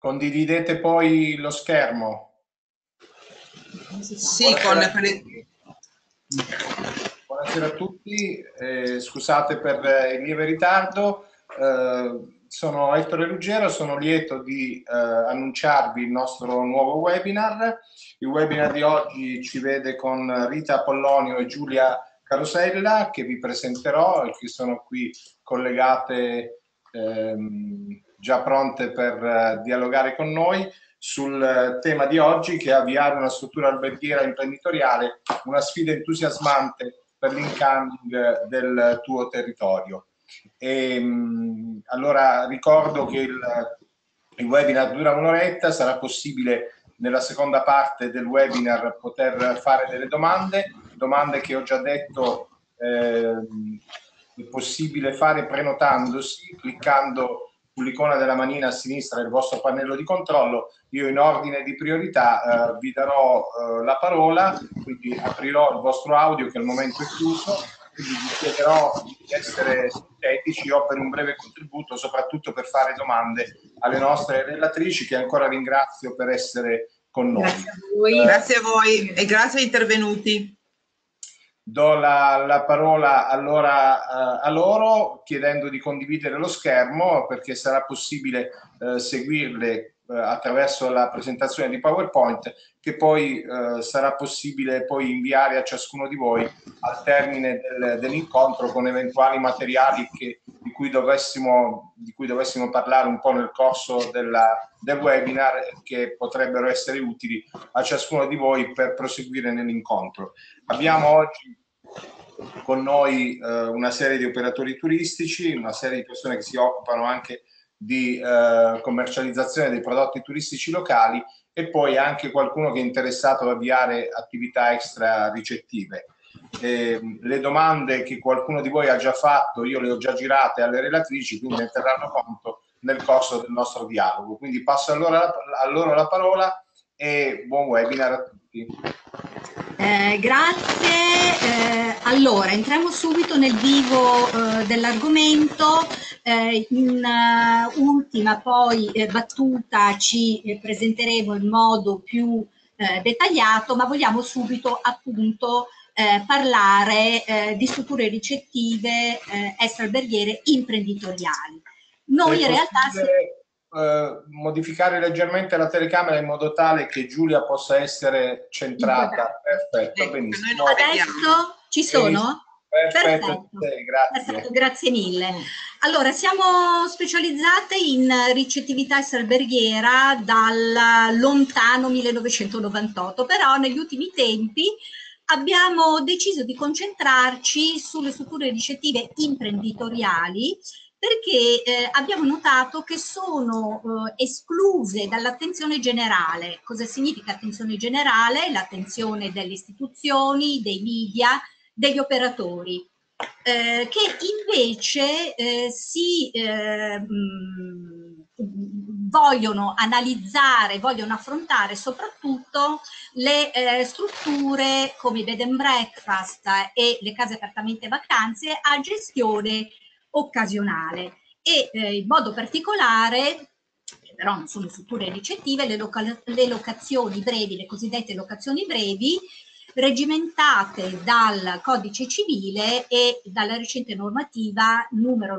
Condividete poi lo schermo. Sì, buonasera a tutti, scusate per il lieve ritardo. Sono Ettore Ruggero, sono lieto di annunciarvi il nostro nuovo webinar. Il webinar di oggi ci vede con Rita Pollonio e Giulia Carosella, che vi presenterò e che sono qui collegate, già pronte per dialogare con noi sul tema di oggi, che è avviare una struttura alberghiera imprenditoriale, una sfida entusiasmante per l'incoming del tuo territorio. Allora ricordo che il webinar dura un'oretta, sarà possibile nella seconda parte del webinar poter fare delle domande che ho già detto è possibile fare prenotandosi, cliccando sull'icona della manina a sinistra del vostro pannello di controllo. Io in ordine di priorità vi darò la parola, quindi aprirò il vostro audio che al momento è chiuso, quindi vi chiederò di essere sintetici o per un breve contributo, soprattutto per fare domande alle nostre relatrici, che ancora ringrazio per essere con noi. Grazie a voi e grazie ai intervenuti. Do la parola allora a loro, chiedendo di condividere lo schermo, perché sarà possibile seguirle attraverso la presentazione di PowerPoint, che poi sarà possibile poi inviare a ciascuno di voi al termine dell'incontro con eventuali materiali di cui dovessimo parlare un po' nel corso del webinar, che potrebbero essere utili a ciascuno di voi per proseguire nell'incontro. Abbiamo oggi con noi una serie di operatori turistici, una serie di persone che si occupano anche di commercializzazione dei prodotti turistici locali, e poi anche qualcuno che è interessato ad avviare attività extra ricettive. Le domande che qualcuno di voi ha già fatto, io le ho già girate alle relatrici, quindi ne terranno conto nel corso del nostro dialogo. Quindi passo a loro la parola e buon webinar a tutti. Grazie. Allora, entriamo subito nel vivo dell'argomento. In ultima poi battuta ci presenteremo in modo più dettagliato, ma vogliamo subito appunto parlare di strutture ricettive extra-alberghiere imprenditoriali. Noi in realtà modificare leggermente la telecamera in modo tale che Giulia possa essere centrata. Perfetto, benissimo. Adesso ci sono? Perfetto. Grazie. Perfetto, grazie mille. Allora, siamo specializzate in ricettività extra-alberghiera dal lontano 1998, però negli ultimi tempi abbiamo deciso di concentrarci sulle strutture ricettive imprenditoriali, perché abbiamo notato che sono escluse dall'attenzione generale. Cosa significa attenzione generale? L'attenzione delle istituzioni, dei media, degli operatori, che invece vogliono analizzare, vogliono affrontare soprattutto le strutture come i bed and breakfast e le case appartamenti e vacanze a gestione occasionale, e in modo particolare, però non sono strutture ricettive, le locazioni brevi, le cosiddette locazioni brevi, regimentate dal Codice Civile e dalla recente normativa numero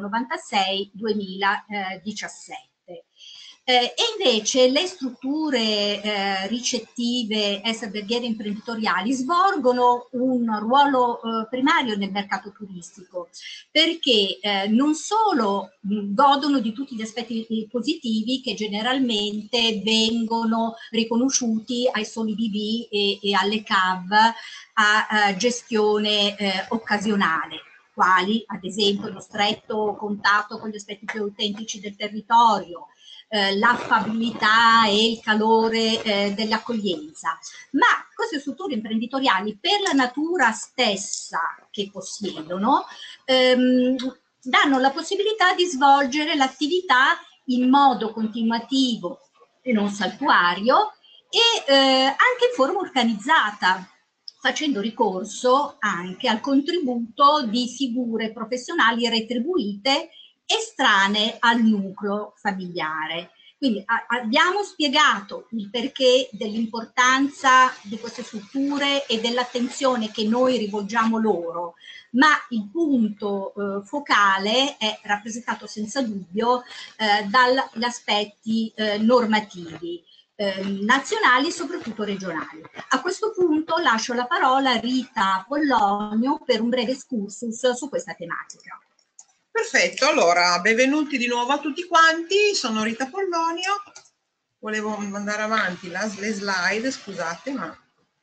96/2017. E invece le strutture ricettive extra-alberghiere imprenditoriali svolgono un ruolo primario nel mercato turistico, perché non solo godono di tutti gli aspetti positivi che generalmente vengono riconosciuti ai soli BB e alle CAV a gestione occasionale, quali ad esempio lo stretto contatto con gli aspetti più autentici del territorio, l'affabilità e il calore dell'accoglienza. Ma queste strutture imprenditoriali, per la natura stessa che possiedono, danno la possibilità di svolgere l'attività in modo continuativo e non saltuario, e anche in forma organizzata, facendo ricorso anche al contributo di figure professionali retribuite estranee al nucleo familiare. Quindi abbiamo spiegato il perché dell'importanza di queste strutture e dell'attenzione che noi rivolgiamo loro, ma il punto focale è rappresentato senza dubbio dagli aspetti normativi nazionali e soprattutto regionali. A questo punto lascio la parola a Rita Pollonio per un breve excursus su questa tematica. Perfetto, allora benvenuti di nuovo a tutti quanti, sono Rita Pollonio, volevo mandare avanti le slide, scusate, ma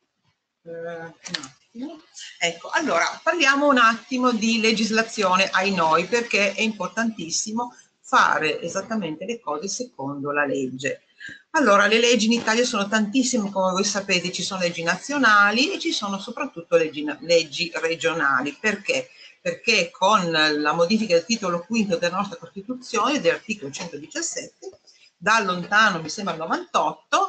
un attimo. Ecco, allora parliamo un attimo di legislazione ai noi, perché è importantissimo fare esattamente le cose secondo la legge. Allora, le leggi in Italia sono tantissime, come voi sapete, ci sono leggi nazionali e ci sono soprattutto leggi regionali. Perché? Perché con la modifica del titolo quinto della nostra Costituzione, dell'articolo 117, da lontano, mi sembra il 98,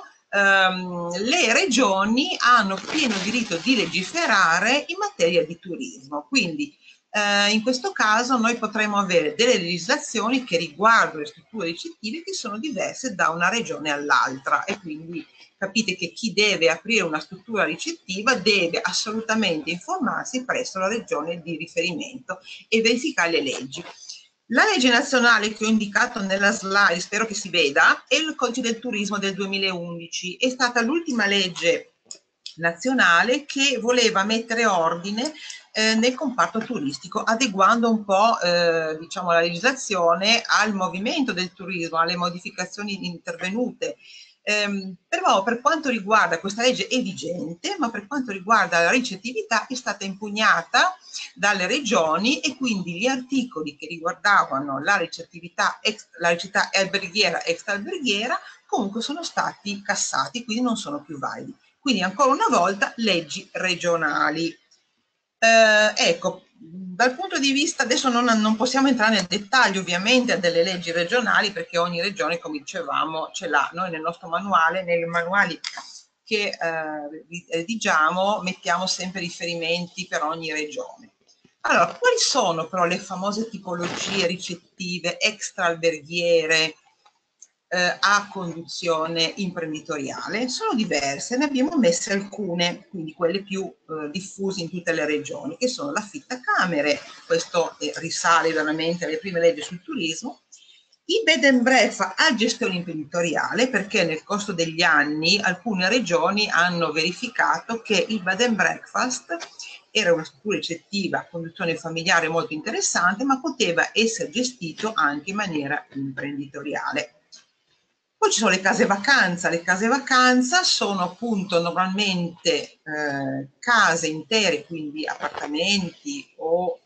le regioni hanno pieno diritto di legiferare in materia di turismo. Quindi in questo caso noi potremo avere delle legislazioni che riguardano le strutture ricettive che sono diverse da una regione all'altra, e quindi capite che chi deve aprire una struttura ricettiva deve assolutamente informarsi presso la regione di riferimento e verificare le leggi. La legge nazionale che ho indicato nella slide, spero che si veda, è il Codice del Turismo del 2011. È stata l'ultima legge nazionale che voleva mettere ordine nel comparto turistico, adeguando un po' diciamo, la legislazione al movimento del turismo, alle modificazioni intervenute. Però per quanto riguarda questa legge è vigente, ma per quanto riguarda la ricettività è stata impugnata dalle regioni, e quindi gli articoli che riguardavano la ricettività alberghiera e extraalberghiera comunque sono stati cassati, quindi non sono più validi. Quindi ancora una volta leggi regionali. Ecco, dal punto di vista, adesso non possiamo entrare nel dettaglio ovviamente delle leggi regionali, perché ogni regione, come dicevamo, ce l'ha. Noi nel nostro manuale, nei manuali che redigiamo, mettiamo sempre riferimenti per ogni regione. Allora, quali sono però le famose tipologie ricettive extraalberghiere a conduzione imprenditoriale? Sono diverse, ne abbiamo messe alcune, quindi quelle più diffuse in tutte le regioni, che sono l'affittacamere, questo risale veramente alle prime leggi sul turismo, i bed and breakfast a gestione imprenditoriale, perché nel corso degli anni alcune regioni hanno verificato che il bed and breakfast era una struttura ricettiva a conduzione familiare molto interessante, ma poteva essere gestito anche in maniera imprenditoriale. Poi ci sono le case vacanza. Le case vacanza sono appunto normalmente case intere, quindi appartamenti o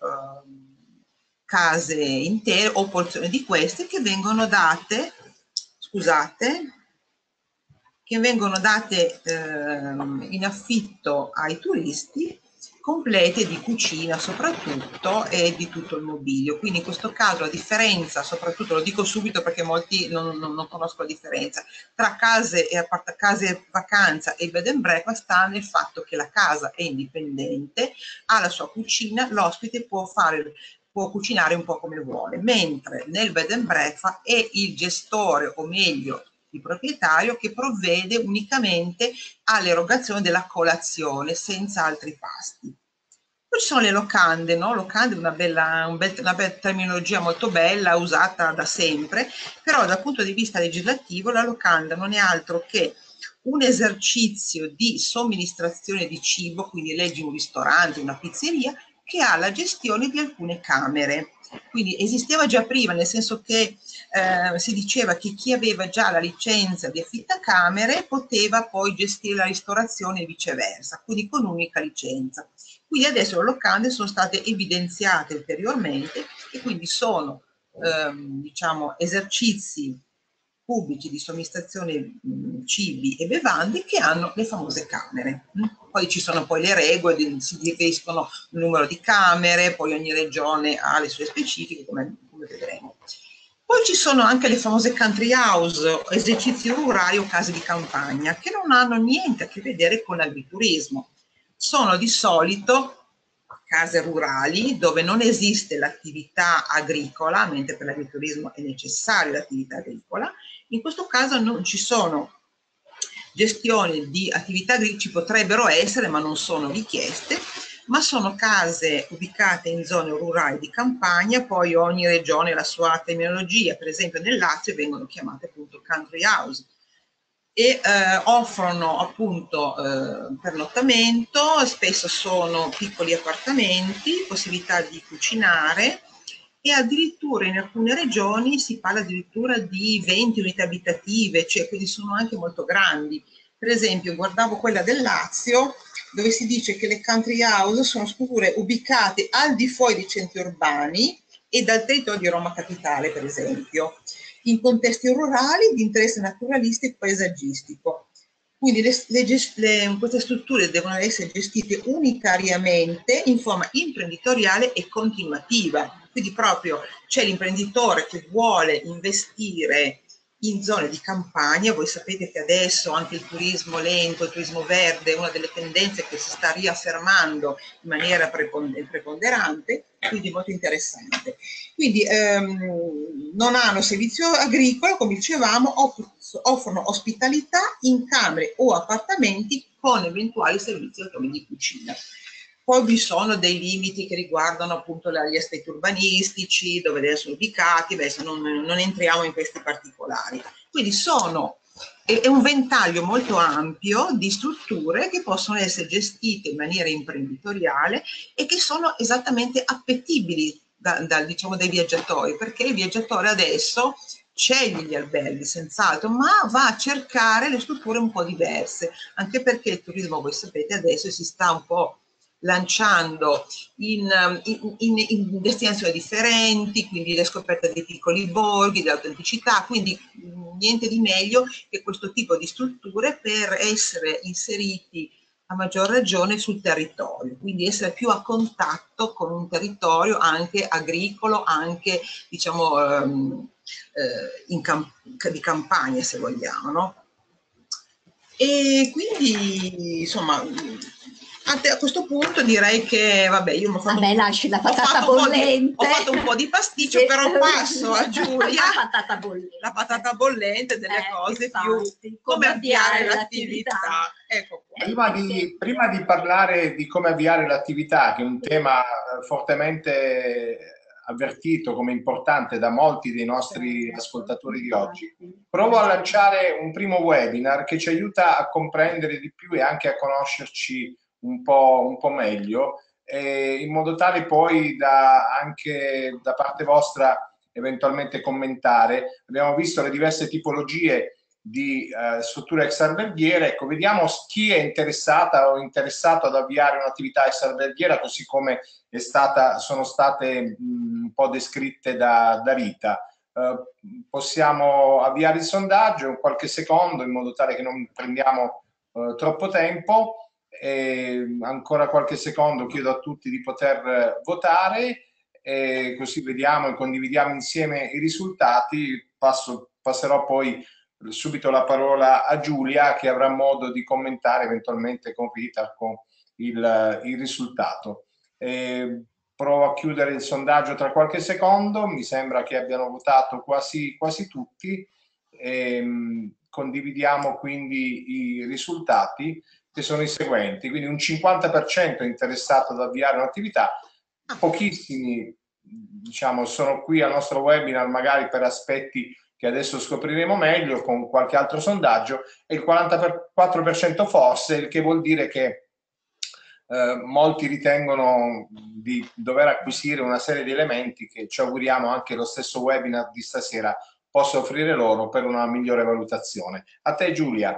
case intere o porzioni di queste che vengono date, scusate, che vengono date in affitto ai turisti, complete di cucina soprattutto e di tutto il mobilio. Quindi in questo caso la differenza, soprattutto lo dico subito perché molti non conoscono la differenza, tra case vacanza e bed and breakfast sta nel fatto che la casa è indipendente, ha la sua cucina, l'ospite può cucinare un po' come vuole, mentre nel bed and breakfast è il gestore, o meglio il proprietario, che provvede unicamente all'erogazione della colazione senza altri pasti. Poi ci sono le locande, no? Locande è una bella terminologia molto bella, usata da sempre, però dal punto di vista legislativo la locanda non è altro che un esercizio di somministrazione di cibo, quindi leggi un ristorante, una pizzeria, che ha la gestione di alcune camere. Quindi esisteva già prima, nel senso che si diceva che chi aveva già la licenza di affittacamere poteva poi gestire la ristorazione e viceversa, quindi con unica licenza. Quindi adesso le locande sono state evidenziate ulteriormente e quindi sono diciamo esercizi pubblici di somministrazione cibi e bevande che hanno le famose camere. Poi ci sono poi le regole, si definiscono il numero di camere, poi ogni regione ha le sue specifiche, come vedremo. Poi ci sono anche le famose country house, esercizi rurali o case di campagna, che non hanno niente a che vedere con l'agriturismo. Sono di solito case rurali dove non esiste l'attività agricola, mentre per l'agriturismo è necessaria l'attività agricola, In questo caso non ci sono gestioni di attività agricole, ci potrebbero essere ma non sono richieste, ma sono case ubicate in zone rurali di campagna. Poi ogni regione ha la sua terminologia, per esempio nel Lazio vengono chiamate appunto country house, e offrono appunto pernottamento, spesso sono piccoli appartamenti, possibilità di cucinare, e addirittura in alcune regioni si parla addirittura di 20 unità abitative, cioè quindi sono anche molto grandi. Per esempio guardavo quella del Lazio, dove si dice che le country house sono strutture ubicate al di fuori dei centri urbani e dal territorio di Roma Capitale, per esempio, in contesti rurali di interesse naturalistico e paesaggistico. Quindi queste strutture devono essere gestite unitariamente in forma imprenditoriale e continuativa. Quindi proprio c'è l'imprenditore che vuole investire in zone di campagna. Voi sapete che adesso anche il turismo lento, il turismo verde è una delle tendenze che si sta riaffermando in maniera preponderante, quindi molto interessante. Quindi non hanno servizio agricolo, come dicevamo, offrono ospitalità in camere o appartamenti con eventuali servizi di cucina. Poi vi sono dei limiti che riguardano appunto gli aspetti urbanistici, dove devono essere ubicati, adesso non entriamo in questi particolari. Quindi è un ventaglio molto ampio di strutture che possono essere gestite in maniera imprenditoriale e che sono esattamente appetibili diciamo, dai viaggiatori, perché il viaggiatore adesso sceglie gli alberghi senz'altro, ma va a cercare le strutture un po' diverse, anche perché il turismo, voi sapete, adesso si sta un po' lanciando in destinazioni differenti, quindi la scoperta dei piccoli borghi, dell'autenticità, quindi niente di meglio che questo tipo di strutture per essere inseriti a maggior ragione sul territorio, quindi essere più a contatto con un territorio anche agricolo, anche diciamo di campagna, se vogliamo, no? E quindi insomma a questo punto direi che vabbè, io ho fatto, lasci la patata bollente. Ho fatto un po' di pasticcio, però passo a Giulia la patata bollente delle cose più come avviare l'attività. Ecco qua. Prima di parlare di come avviare l'attività, che è un tema fortemente avvertito come importante da molti dei nostri ascoltatori di oggi, provo a lanciare un primo webinar che ci aiuta a comprendere di più e anche a conoscerci un po' meglio, in modo tale poi anche da parte vostra eventualmente commentare. Abbiamo visto le diverse tipologie di strutture extraalberghiere. Ecco, vediamo chi è interessata o interessato ad avviare un'attività extraalberghiera, così come sono state un po' descritte da Rita. Possiamo avviare il sondaggio in qualche secondo, in modo tale che non prendiamo troppo tempo. Ancora qualche secondo, chiedo a tutti di poter votare, così vediamo e condividiamo insieme i risultati. Passerò poi subito la parola a Giulia, che avrà modo di commentare eventualmente con Rita il risultato. Provo a chiudere il sondaggio tra qualche secondo. Mi sembra che abbiano votato quasi tutti. Condividiamo quindi i risultati, che sono i seguenti. Quindi un 50% è interessato ad avviare un'attività, pochissimi diciamo sono qui al nostro webinar magari per aspetti che adesso scopriremo meglio con qualche altro sondaggio, e il 44% forse, il che vuol dire che molti ritengono di dover acquisire una serie di elementi che ci auguriamo anche lo stesso webinar di stasera possa offrire loro per una migliore valutazione. A te Giulia.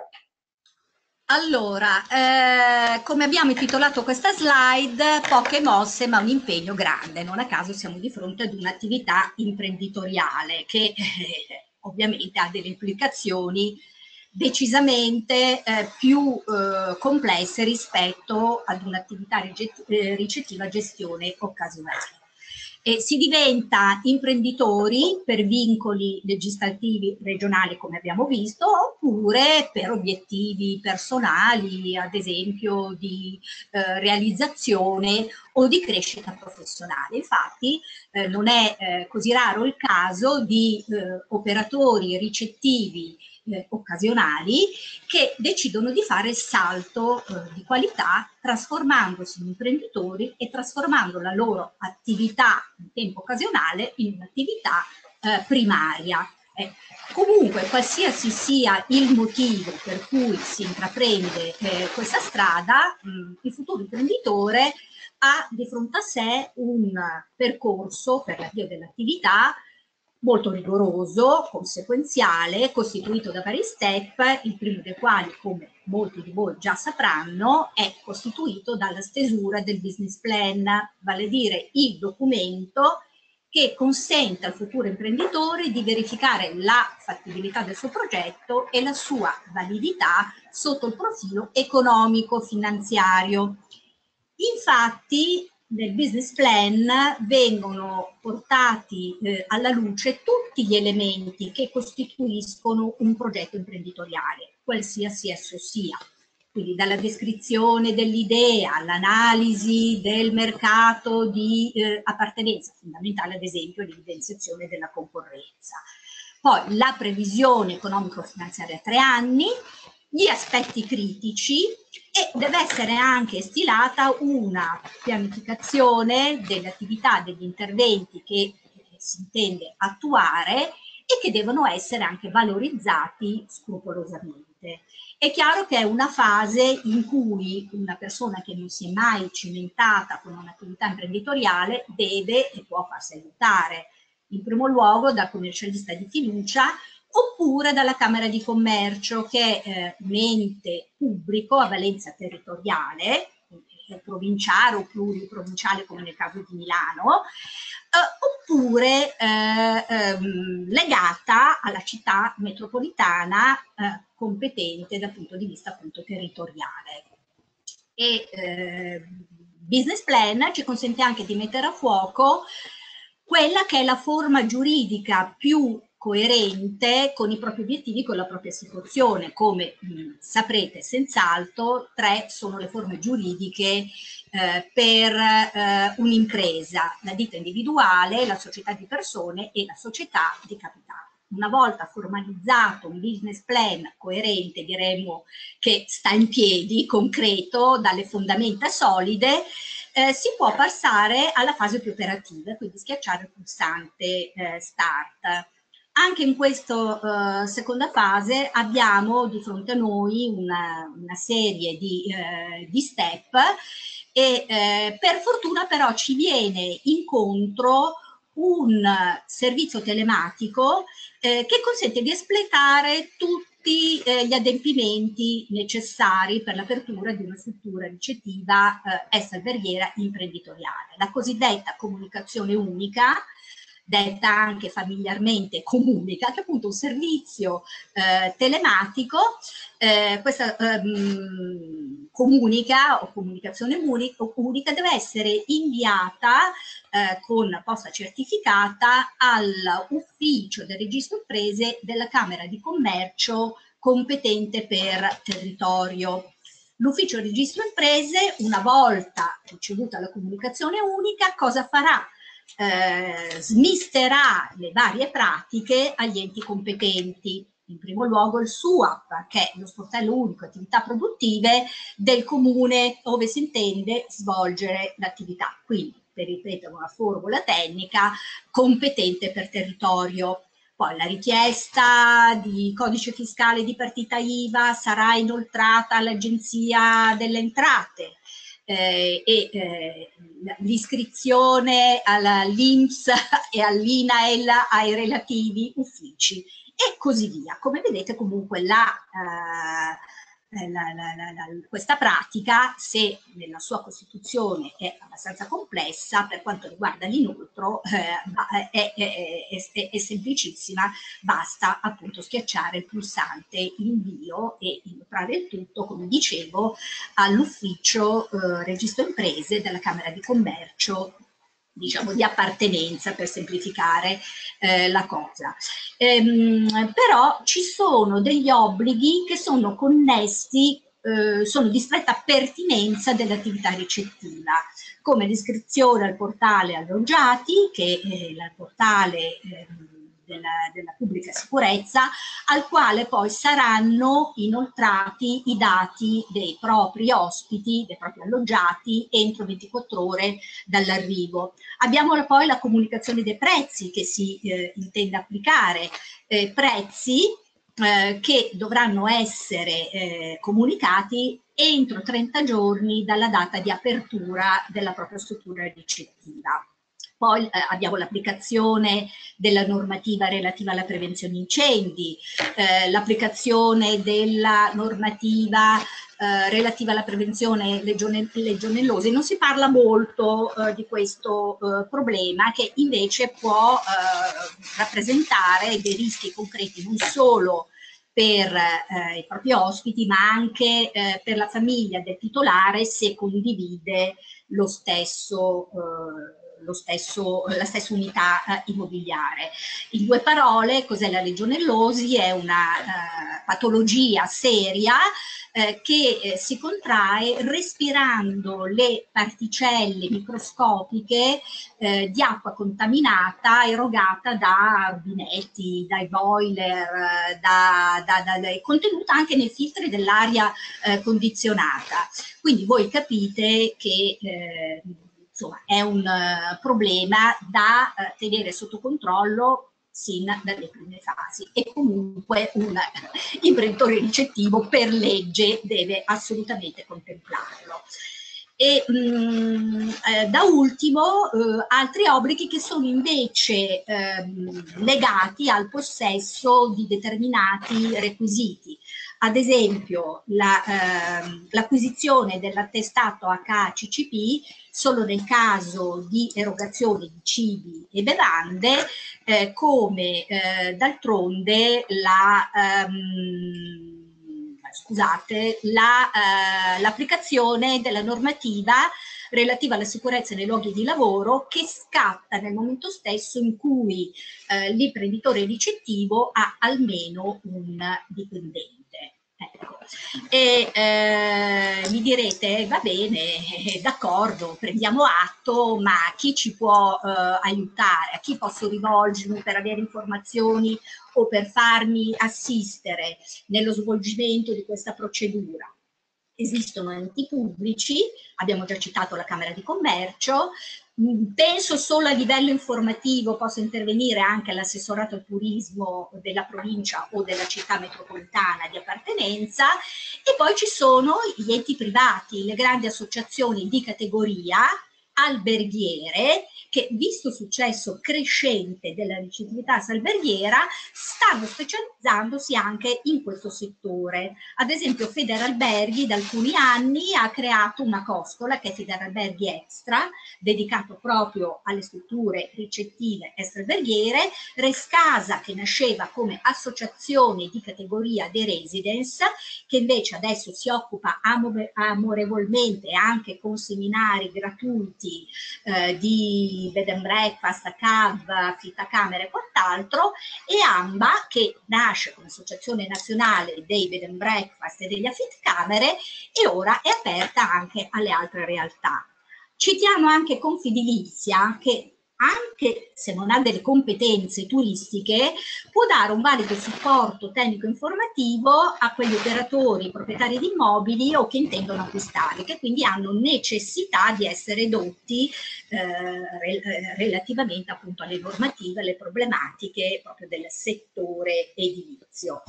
Allora, come abbiamo intitolato questa slide, poche mosse ma un impegno grande. Non a caso siamo di fronte ad un'attività imprenditoriale che ovviamente ha delle implicazioni decisamente più complesse rispetto ad un'attività ricettiva gestione occasionale. Si diventa imprenditori per vincoli legislativi regionali, come abbiamo visto, oppure per obiettivi personali, ad esempio di realizzazione o di crescita professionale. Infatti non è così raro il caso di operatori ricettivi occasionali che decidono di fare il salto di qualità, trasformandosi in imprenditori e trasformando la loro attività in tempo occasionale in un'attività primaria. Comunque, qualsiasi sia il motivo per cui si intraprende questa strada, il futuro imprenditore ha di fronte a sé un percorso per l'avvio dell'attività molto rigoroso, conseguenziale, costituito da vari step, il primo dei quali, come molti di voi già sapranno, è costituito dalla stesura del business plan, vale a dire il documento che consente al futuro imprenditore di verificare la fattibilità del suo progetto e la sua validità sotto il profilo economico-finanziario. Infatti, nel business plan vengono portati alla luce tutti gli elementi che costituiscono un progetto imprenditoriale, qualsiasi esso sia. Quindi dalla descrizione dell'idea all'analisi del mercato di appartenenza, fondamentale ad esempio l'evidenziazione della concorrenza. Poi la previsione economico-finanziaria a 3 anni, gli aspetti critici, e deve essere anche stilata una pianificazione delle attività, degli interventi che si intende attuare e che devono essere anche valorizzati scrupolosamente. È chiaro che è una fase in cui una persona che non si è mai cimentata con un'attività imprenditoriale deve e può farsi aiutare, in primo luogo dal commercialista di fiducia, oppure dalla Camera di Commercio, che è un ente pubblico a valenza territoriale, provinciale o pluriprovinciale come nel caso di Milano, oppure legata alla città metropolitana competente dal punto di vista appunto territoriale. Business plan ci consente anche di mettere a fuoco quella che è la forma giuridica più coerente con i propri obiettivi, con la propria situazione. Come saprete senz'altro, 3 sono le forme giuridiche per un'impresa: la ditta individuale, la società di persone e la società di capitale. Una volta formalizzato un business plan coerente, diremmo che sta in piedi, concreto, dalle fondamenta solide, si può passare alla fase più operativa, quindi schiacciare il pulsante Start. Anche in questa seconda fase abbiamo di fronte a noi una serie di step e per fortuna però ci viene incontro un servizio telematico che consente di espletare tutti gli adempimenti necessari per l'apertura di una struttura ricettiva extra-alberghiera imprenditoriale. La cosiddetta comunicazione unica, detta anche familiarmente comunica, che è appunto un servizio telematico. Questa comunica o comunicazione unica deve essere inviata con posta certificata all'ufficio del registro imprese della Camera di Commercio competente per territorio. L'ufficio del registro imprese, una volta ricevuta la comunicazione unica, cosa farà? Smisterà le varie pratiche agli enti competenti, in primo luogo il SUAP, che è lo sportello unico attività produttive del comune dove si intende svolgere l'attività. Quindi, per ripetere una formula tecnica, competente per territorio. Poi la richiesta di codice fiscale di partita IVA sarà inoltrata all'Agenzia delle Entrate. L'iscrizione all'INPS e all'INAEL ai relativi uffici e così via. Come vedete, comunque questa pratica, se nella sua costituzione è abbastanza complessa, per quanto riguarda l'inoltro è semplicissima, basta appunto schiacciare il pulsante invio e inoltrare il tutto, come dicevo, all'ufficio registro imprese della Camera di Commercio diciamo, di appartenenza, per semplificare la cosa. Però ci sono degli obblighi che sono connessi, sono di stretta pertinenza dell'attività ricettiva, come l'iscrizione al portale alloggiati, che è il portale della pubblica sicurezza, al quale poi saranno inoltrati i dati dei propri ospiti, dei propri alloggiati, entro 24 ore dall'arrivo. Abbiamo poi la comunicazione dei prezzi che si intende applicare, prezzi che dovranno essere comunicati entro 30 giorni dalla data di apertura della propria struttura ricettiva. Poi abbiamo l'applicazione della normativa relativa alla prevenzione incendi, l'applicazione della normativa relativa alla prevenzione legionellosi. Non si parla molto di questo problema, che invece può rappresentare dei rischi concreti non solo per i propri ospiti, ma anche per la famiglia del titolare, se condivide la stessa unità immobiliare. In due parole, cos'è la legionellosi? È una patologia seria che si contrae respirando le particelle microscopiche di acqua contaminata erogata da rubinetti, dai boiler, contenuta anche nei filtri dell'aria condizionata. Quindi voi capite che insomma, è un problema da tenere sotto controllo sin dalle prime fasi, e comunque un imprenditore ricettivo per legge deve assolutamente contemplarlo. E da ultimo altri obblighi che sono invece legati al possesso di determinati requisiti. Ad esempio l'acquisizione dell'attestato HACCP solo nel caso di erogazione di cibi e bevande, come d'altronde l'applicazione della normativa relativa alla sicurezza nei luoghi di lavoro, che scatta nel momento stesso in cui l'imprenditore ricettivo ha almeno un dipendente. Ecco. E mi direte, va bene, d'accordo, prendiamo atto, ma chi ci può aiutare? A chi posso rivolgermi per avere informazioni o per farmi assistere nello svolgimento di questa procedura? Esistono enti pubblici, abbiamo già citato la Camera di Commercio, penso solo a livello informativo possa intervenire anche l'assessorato al turismo della provincia o della città metropolitana di appartenenza, e poi ci sono gli enti privati, le grandi associazioni di categoria alberghiere, che visto il successo crescente della ricettività alberghiera stanno specializzandosi anche in questo settore. Ad esempio Federalberghi da alcuni anni ha creato una costola che è Federalberghi Extra, dedicato proprio alle strutture ricettive extraalberghiere, Rescasa, che nasceva come associazione di categoria dei residence, che invece adesso si occupa amorevolmente anche con seminari gratuiti di bed and breakfast, cave, affittacamere e quant'altro, e AMBA, che nasce come associazione nazionale dei bed and breakfast e degli affittacamere e ora è aperta anche alle altre realtà. Citiamo anche Confedilizia, che anche se non ha delle competenze turistiche, può dare un valido supporto tecnico-informativo a quegli operatori, proprietari di immobili o che intendono acquistare, che quindi hanno necessità di essere edotti relativamente appunto alle normative, alle problematiche proprio del settore edilizio.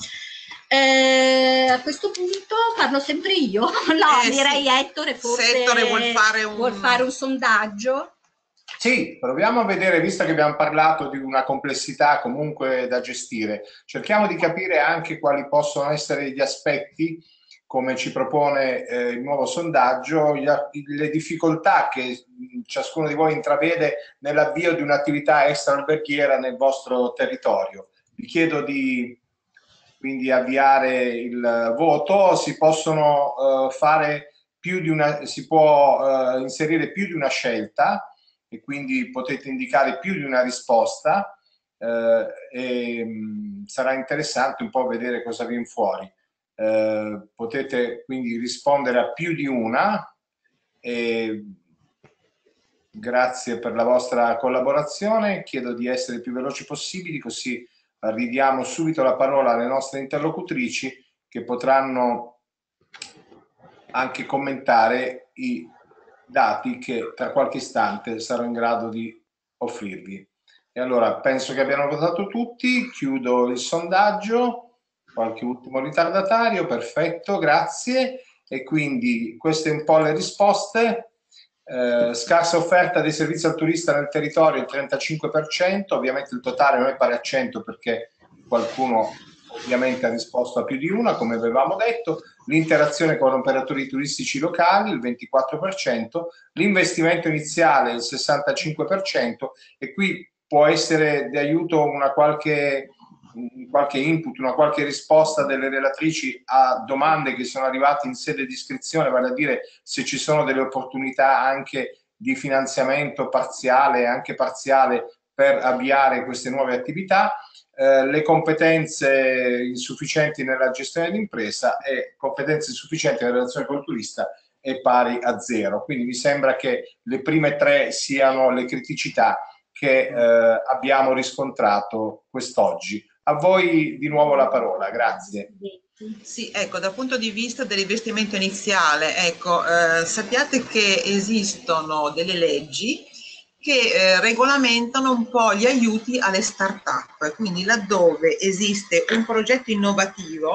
A questo punto parlo sempre io, no, direi sì. Ettore forse vuol fare un sondaggio. Sì, proviamo a vedere, visto che abbiamo parlato di una complessità comunque da gestire, cerchiamo di capire anche quali possono essere gli aspetti, come ci propone il nuovo sondaggio, le difficoltà che ciascuno di voi intravede nell'avvio di un'attività extraalberghiera nel vostro territorio. Vi chiedo di quindi avviare il voto. Si possono fare più di una, si può inserire più di una scelta. e quindi potete indicare più di una risposta e sarà interessante un po' vedere cosa viene fuori. Potete quindi rispondere a più di una e grazie per la vostra collaborazione, chiedo di essere più veloci possibili così ridiamo subito la parola alle nostre interlocutrici che potranno anche commentare i dati che tra qualche istante sarò in grado di offrirvi. E allora penso che abbiano votato tutti, chiudo il sondaggio, qualche ultimo ritardatario, perfetto, grazie. E quindi queste un po' le risposte. Scarsa offerta dei servizi al turista nel territorio il 35%, ovviamente il totale non è pari a 100 perché qualcuno ovviamente ha risposto a più di una, come avevamo detto, l'interazione con operatori turistici locali il 24%, l'investimento iniziale il 65% e qui può essere di aiuto qualche input, una qualche risposta delle relatrici a domande che sono arrivate in sede di iscrizione, vale a dire se ci sono delle opportunità anche di finanziamento parziale e anche parziale per avviare queste nuove attività, le competenze insufficienti nella gestione d'impresa e competenze insufficienti nella relazione col turista è pari a 0. Quindi mi sembra che le prime 3 siano le criticità che abbiamo riscontrato quest'oggi. A voi di nuovo la parola, grazie. Sì, ecco, dal punto di vista dell'investimento iniziale, ecco, sappiate che esistono delle leggi che regolamentano un po' gli aiuti alle start-up, quindi laddove esiste un progetto innovativo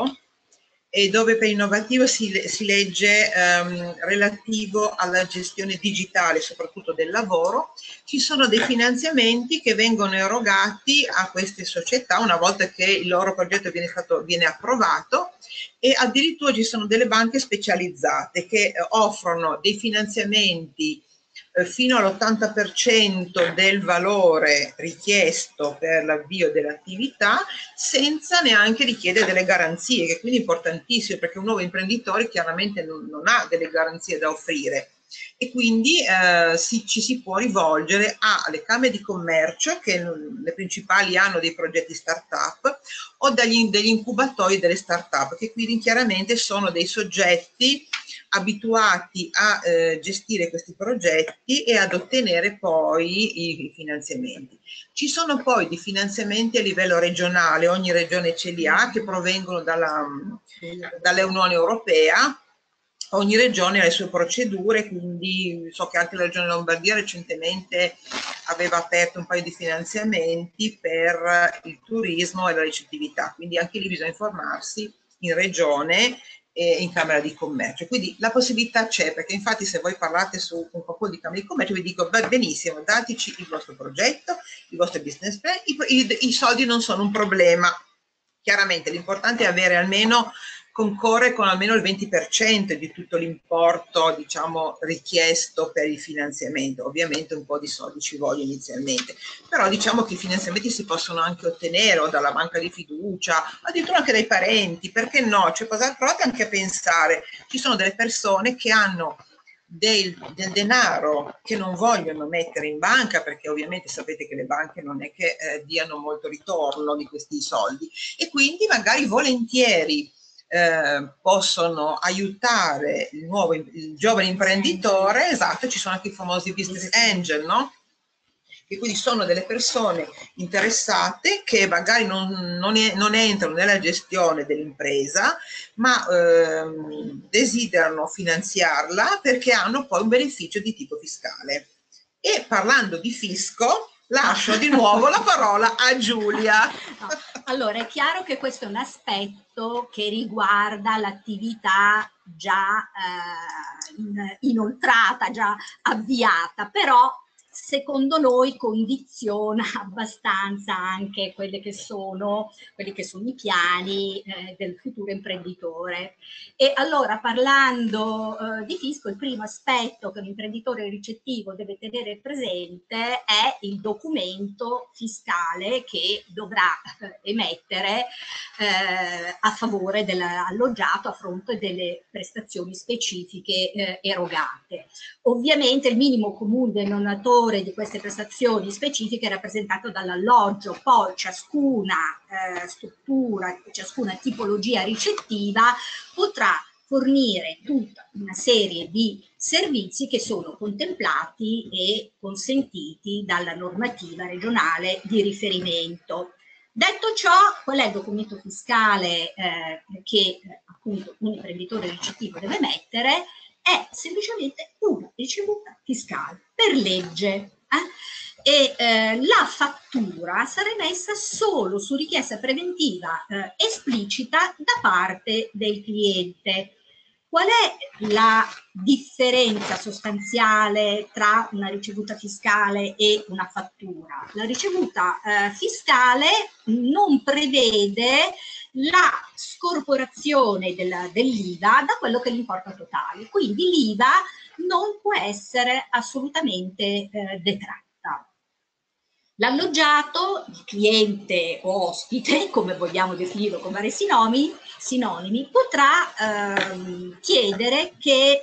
e dove per innovativo si legge relativo alla gestione digitale, soprattutto del lavoro, ci sono dei finanziamenti che vengono erogati a queste società una volta che il loro progetto viene approvato e addirittura ci sono delle banche specializzate che offrono dei finanziamenti fino all'80% del valore richiesto per l'avvio dell'attività senza neanche richiedere delle garanzie, che quindi è importantissimo perché un nuovo imprenditore chiaramente non ha delle garanzie da offrire e quindi ci si può rivolgere alle camere di commercio che le principali hanno dei progetti start-up o degli incubatori delle start-up che quindi chiaramente sono dei soggetti abituati a gestire questi progetti e ad ottenere poi i finanziamenti. Ci sono poi dei finanziamenti a livello regionale, ogni regione ce li ha, che provengono dall'Unione Europea. Ogni regione ha le sue procedure, quindi so che anche la regione Lombardia recentemente aveva aperto un paio di finanziamenti per il turismo e la ricettività, quindi anche lì bisogna informarsi in regione e in Camera di Commercio. Quindi la possibilità c'è, perché infatti se voi parlate con qualcuno di Camera di Commercio vi dico benissimo, dateci il vostro progetto, il vostro business plan, i soldi non sono un problema. Chiaramente l'importante è avere almeno concorre con almeno il 20% di tutto l'importo, diciamo, richiesto per il finanziamento. Ovviamente un po' di soldi ci vogliono inizialmente, però diciamo che i finanziamenti si possono anche ottenere o dalla banca di fiducia, addirittura anche dai parenti, perché no? Cioè, provate anche a pensare, ci sono delle persone che hanno del denaro che non vogliono mettere in banca perché ovviamente sapete che le banche non è che diano molto ritorno di questi soldi e quindi magari volentieri possono aiutare il giovane imprenditore. Esatto, ci sono anche i famosi business angel, no? Che quindi sono delle persone interessate che magari non entrano nella gestione dell'impresa ma desiderano finanziarla perché hanno poi un beneficio di tipo fiscale. E parlando di fisco lascio di nuovo la parola a Giulia. No. Allora, è chiaro che questo è un aspetto che riguarda l'attività già inoltrata, già avviata, però secondo noi condiziona abbastanza anche quelli che sono i piani del futuro imprenditore. E allora, parlando di fisco, il primo aspetto che un imprenditore ricettivo deve tenere presente è il documento fiscale che dovrà emettere a favore dell'alloggiato a fronte delle prestazioni specifiche erogate. Ovviamente il minimo comune denominatore valore di queste prestazioni specifiche è rappresentato dall'alloggio, poi ciascuna struttura, ciascuna tipologia ricettiva potrà fornire tutta una serie di servizi che sono contemplati e consentiti dalla normativa regionale di riferimento. Detto ciò, qual è il documento fiscale che appunto un imprenditore ricettivo deve mettere? È semplicemente una ricevuta fiscale per legge. La fattura sarà emessa solo su richiesta preventiva esplicita da parte del cliente. Qual è la differenza sostanziale tra una ricevuta fiscale e una fattura? La ricevuta fiscale non prevede la scorporazione dell'IVA da quello che è l'importo totale, quindi l'IVA non può essere assolutamente detratta. L'alloggiato, il cliente o ospite, come vogliamo definirlo con vari sinonimi, potrà chiedere che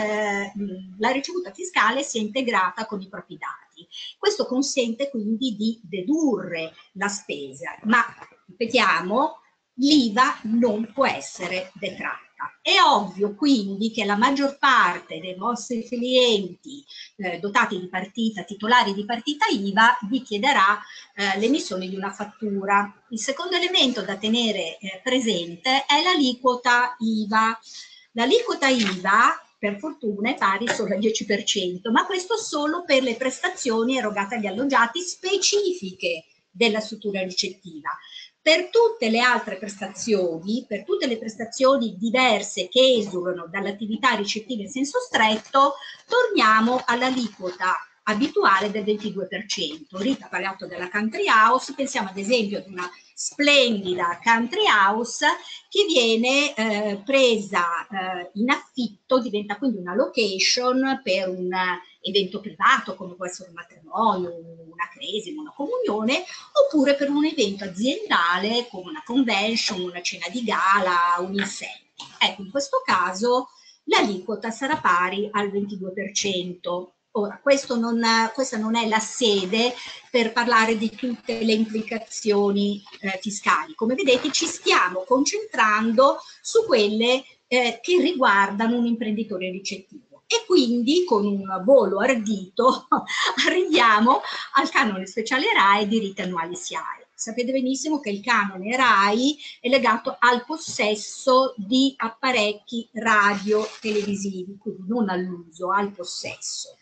la ricevuta fiscale sia integrata con i propri dati. Questo consente quindi di dedurre la spesa, ma ripetiamo, l'IVA non può essere detratta. È ovvio quindi che la maggior parte dei vostri clienti dotati di partita, titolari di partita IVA, vi chiederà l'emissione di una fattura. Il secondo elemento da tenere presente è l'aliquota IVA. L'aliquota IVA, per fortuna, è pari solo al 10%, ma questo solo per le prestazioni erogate agli alloggiati specifiche della struttura ricettiva. Per tutte le altre prestazioni, per tutte le prestazioni diverse che esulano dall'attività ricettiva in senso stretto, torniamo all'aliquota abituale del 22%. Rita ha parlato della country house, pensiamo ad esempio ad una splendida country house che viene presa in affitto, diventa quindi una location per un evento privato come può essere un matrimonio, una cresima, una comunione, oppure per un evento aziendale come una convention, una cena di gala, un incendio. Ecco, in questo caso l'aliquota sarà pari al 22%. Ora, questa non è la sede per parlare di tutte le implicazioni fiscali. Come vedete ci stiamo concentrando su quelle che riguardano un imprenditore ricettivo. E quindi con un volo ardito arriviamo al canone speciale RAI e diritti annuali SIAE. Sapete benissimo che il canone RAI è legato al possesso di apparecchi radio televisivi, quindi non all'uso, al possesso.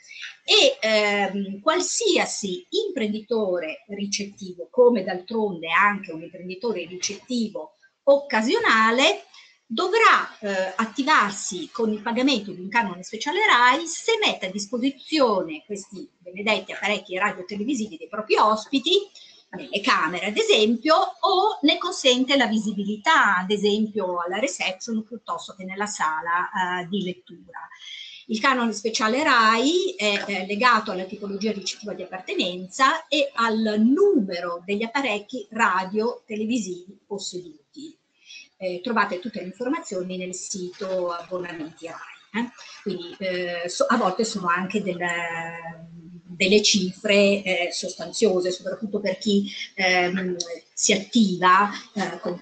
E qualsiasi imprenditore ricettivo, come d'altronde anche un imprenditore ricettivo occasionale, dovrà attivarsi con il pagamento di un canone speciale RAI se mette a disposizione questi benedetti apparecchi radio-televisivi dei propri ospiti, nelle camere ad esempio, o ne consente la visibilità, ad esempio alla reception piuttosto che nella sala di lettura. Il canone speciale RAI è legato alla tipologia ricettiva di appartenenza e al numero degli apparecchi radio-televisivi posseduti. Trovate tutte le informazioni nel sito abbonamenti RAI. Quindi a volte sono anche delle cifre sostanziose, soprattutto per chi si attiva con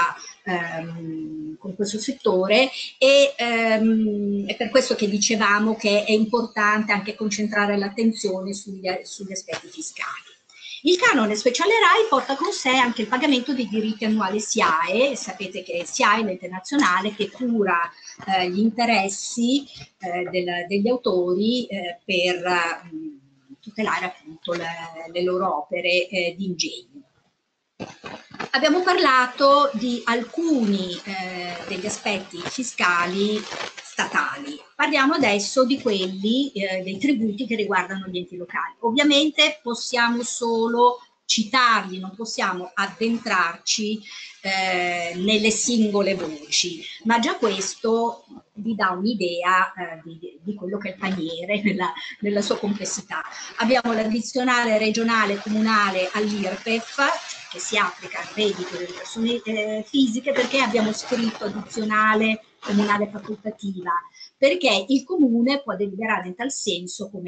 questo settore, e è per questo che dicevamo che è importante anche concentrare l'attenzione sugli aspetti fiscali. Il canone speciale RAI porta con sé anche il pagamento dei diritti annuali SIAE. Sapete che SIAE è l'ente nazionale che cura gli interessi degli autori per tutelare appunto le loro opere di ingegno. Abbiamo parlato di alcuni degli aspetti fiscali statali. Parliamo adesso di quelli dei tributi che riguardano gli enti locali. Ovviamente possiamo solo citarli, non possiamo addentrarci nelle singole voci, ma già questo vi dà un'idea di quello che è il paniere nella sua complessità. Abbiamo l'addizionale regionale comunale all'IRPEF, che si applica al reddito delle persone fisiche. Perché abbiamo scritto addizionale comunale facoltativa? Perché il comune può deliberare in tal senso come no.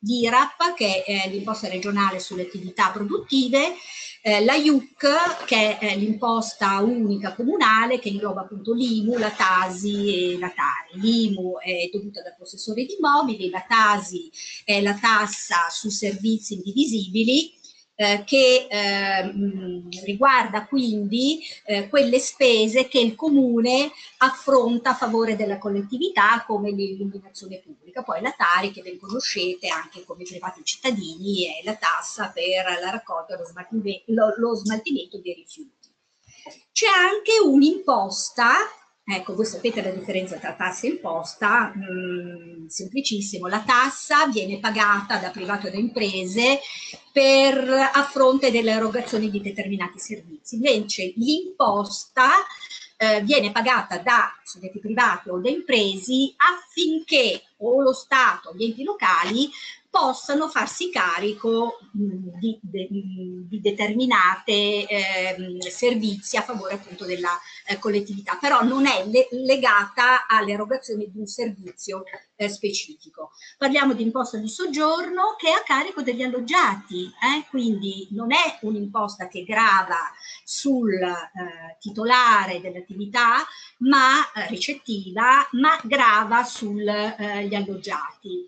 l'IRAP, che è l'imposta regionale sulle attività produttive, la IUC, che è l'imposta unica comunale, che ingloba appunto l'IMU, la TASI e la TARI. L'IMU è dovuta dal possessore di immobili, la TASI è la tassa su servizi indivisibili, che riguarda quindi quelle spese che il comune affronta a favore della collettività, come l'illuminazione pubblica. Poi la TARI, che ben conoscete anche come privati cittadini, è la tassa per la raccolta e lo smaltimento dei rifiuti. C'è anche un'imposta. Ecco, voi sapete la differenza tra tassa e imposta, semplicissimo. La tassa viene pagata da privati o da imprese a fronte dell'erogazione di determinati servizi, invece l'imposta viene pagata da soggetti privati o da imprese affinché o lo Stato o gli enti locali possano farsi carico di determinate servizi a favore appunto della collettività, però non è legata all'erogazione di un servizio specifico. Parliamo di imposta di soggiorno che è a carico degli alloggiati, quindi non è un'imposta che grava sul titolare dell'attività ricettiva, ma grava sugli alloggiati.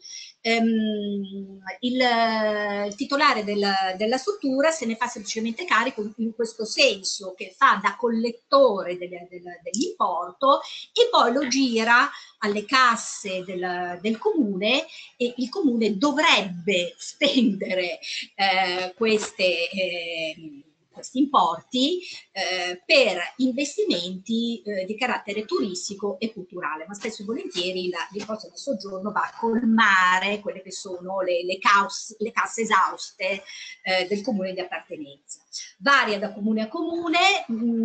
Il titolare della struttura se ne fa semplicemente carico in questo senso, che fa da collettore dell'importo e poi lo gira alle casse del comune, e il comune dovrebbe spendere questi importi per investimenti di carattere turistico e culturale, ma spesso e volentieri l'imposta di soggiorno va a colmare quelle che sono le casse esauste del comune di appartenenza. Varia da comune a comune,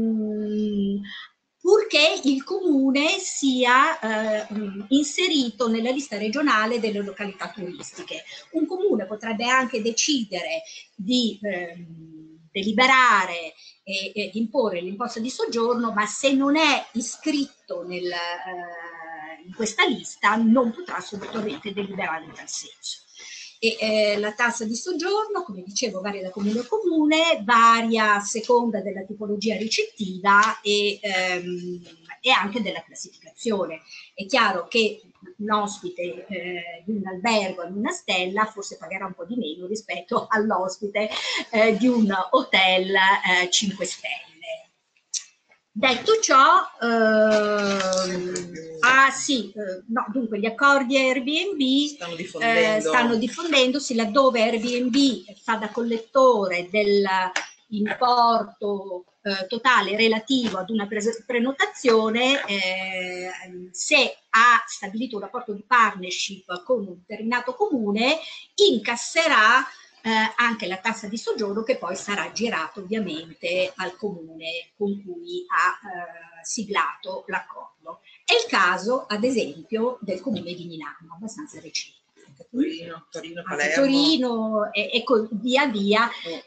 purché il comune sia inserito nella lista regionale delle località turistiche. Un comune potrebbe anche decidere di deliberare e di imporre l'imposta di soggiorno, ma se non è iscritto in questa lista non potrà assolutamente deliberare in tal senso. La tassa di soggiorno, come dicevo, varia da comune a comune, varia a seconda della tipologia ricettiva e anche della classificazione. È chiaro che un ospite di un albergo in una stella forse pagherà un po' di meno rispetto all'ospite di un hotel 5 stelle. Detto ciò, dunque gli accordi Airbnb stanno diffondendosi laddove Airbnb fa da collettore dell'importo totale relativo ad una prenotazione, se ha stabilito un rapporto di partnership con un determinato comune, incasserà anche la tassa di soggiorno, che poi sarà girata ovviamente al comune con cui ha siglato l'accordo. È il caso, ad esempio, del comune di Milano, abbastanza recente. Torino, Palermo. Torino e via via.